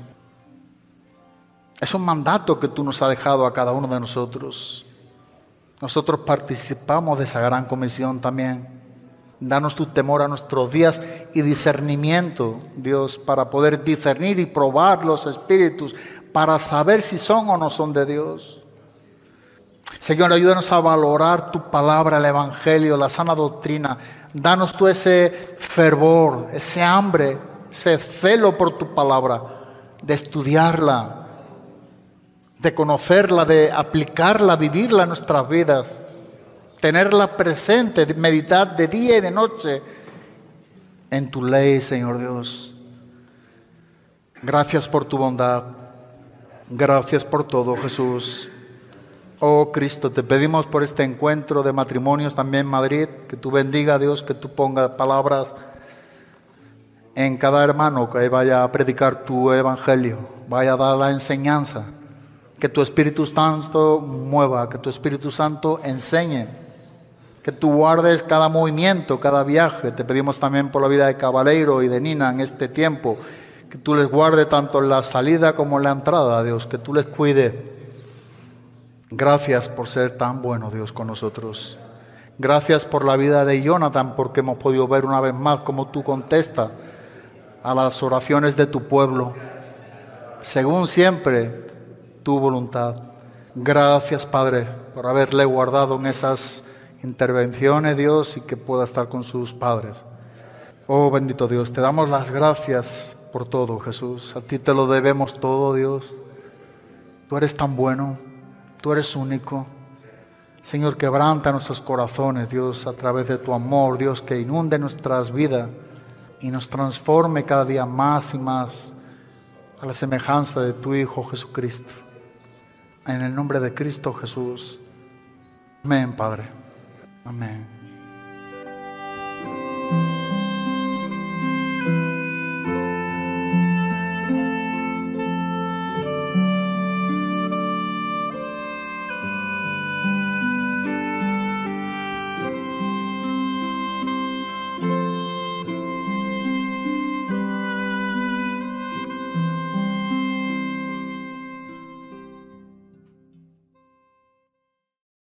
Speaker 3: Es un mandato que tú nos has dejado a cada uno de nosotros. Nosotros participamos de esa gran comisión también. Danos tu temor a nuestros días y discernimiento, Dios, para poder discernir y probar los espíritus, para saber si son o no son de Dios. Señor, ayúdanos a valorar tu palabra, el Evangelio, la sana doctrina. Danos tú ese fervor, ese hambre, ese celo por tu palabra, de estudiarla, de conocerla, de aplicarla, vivirla en nuestras vidas, tenerla presente, meditar de día y de noche en tu ley, Señor Dios. Gracias por tu bondad, gracias por todo, Jesús. Oh Cristo, te pedimos por este encuentro de matrimonios también en Madrid, que tú bendiga, Dios, que tú pongas palabras en cada hermano que vaya a predicar tu evangelio, vaya a dar la enseñanza, que tu Espíritu Santo mueva, que tu Espíritu Santo enseñe, que tú guardes cada movimiento, cada viaje. Te pedimos también por la vida de Cabaleiro y de Nina en este tiempo, que tú les guardes tanto en la salida como en la entrada, Dios, que tú les cuides. Gracias por ser tan bueno, Dios, con nosotros. Gracias por la vida de Jonathan, porque hemos podido ver una vez más cómo tú contestas a las oraciones de tu pueblo, según siempre tu voluntad. Gracias, Padre, por haberle guardado en esas intervenciones, Dios, y que pueda estar con sus padres. Oh, bendito Dios, te damos las gracias por todo, Jesús. A ti te lo debemos todo, Dios. Tú eres tan bueno. Tú eres único. Señor, quebranta nuestros corazones, Dios, a través de tu amor, Dios, que inunde nuestras vidas y nos transforme cada día más y más a la semejanza de tu Hijo Jesucristo. En el nombre de Cristo Jesús. Amén, Padre. Amén.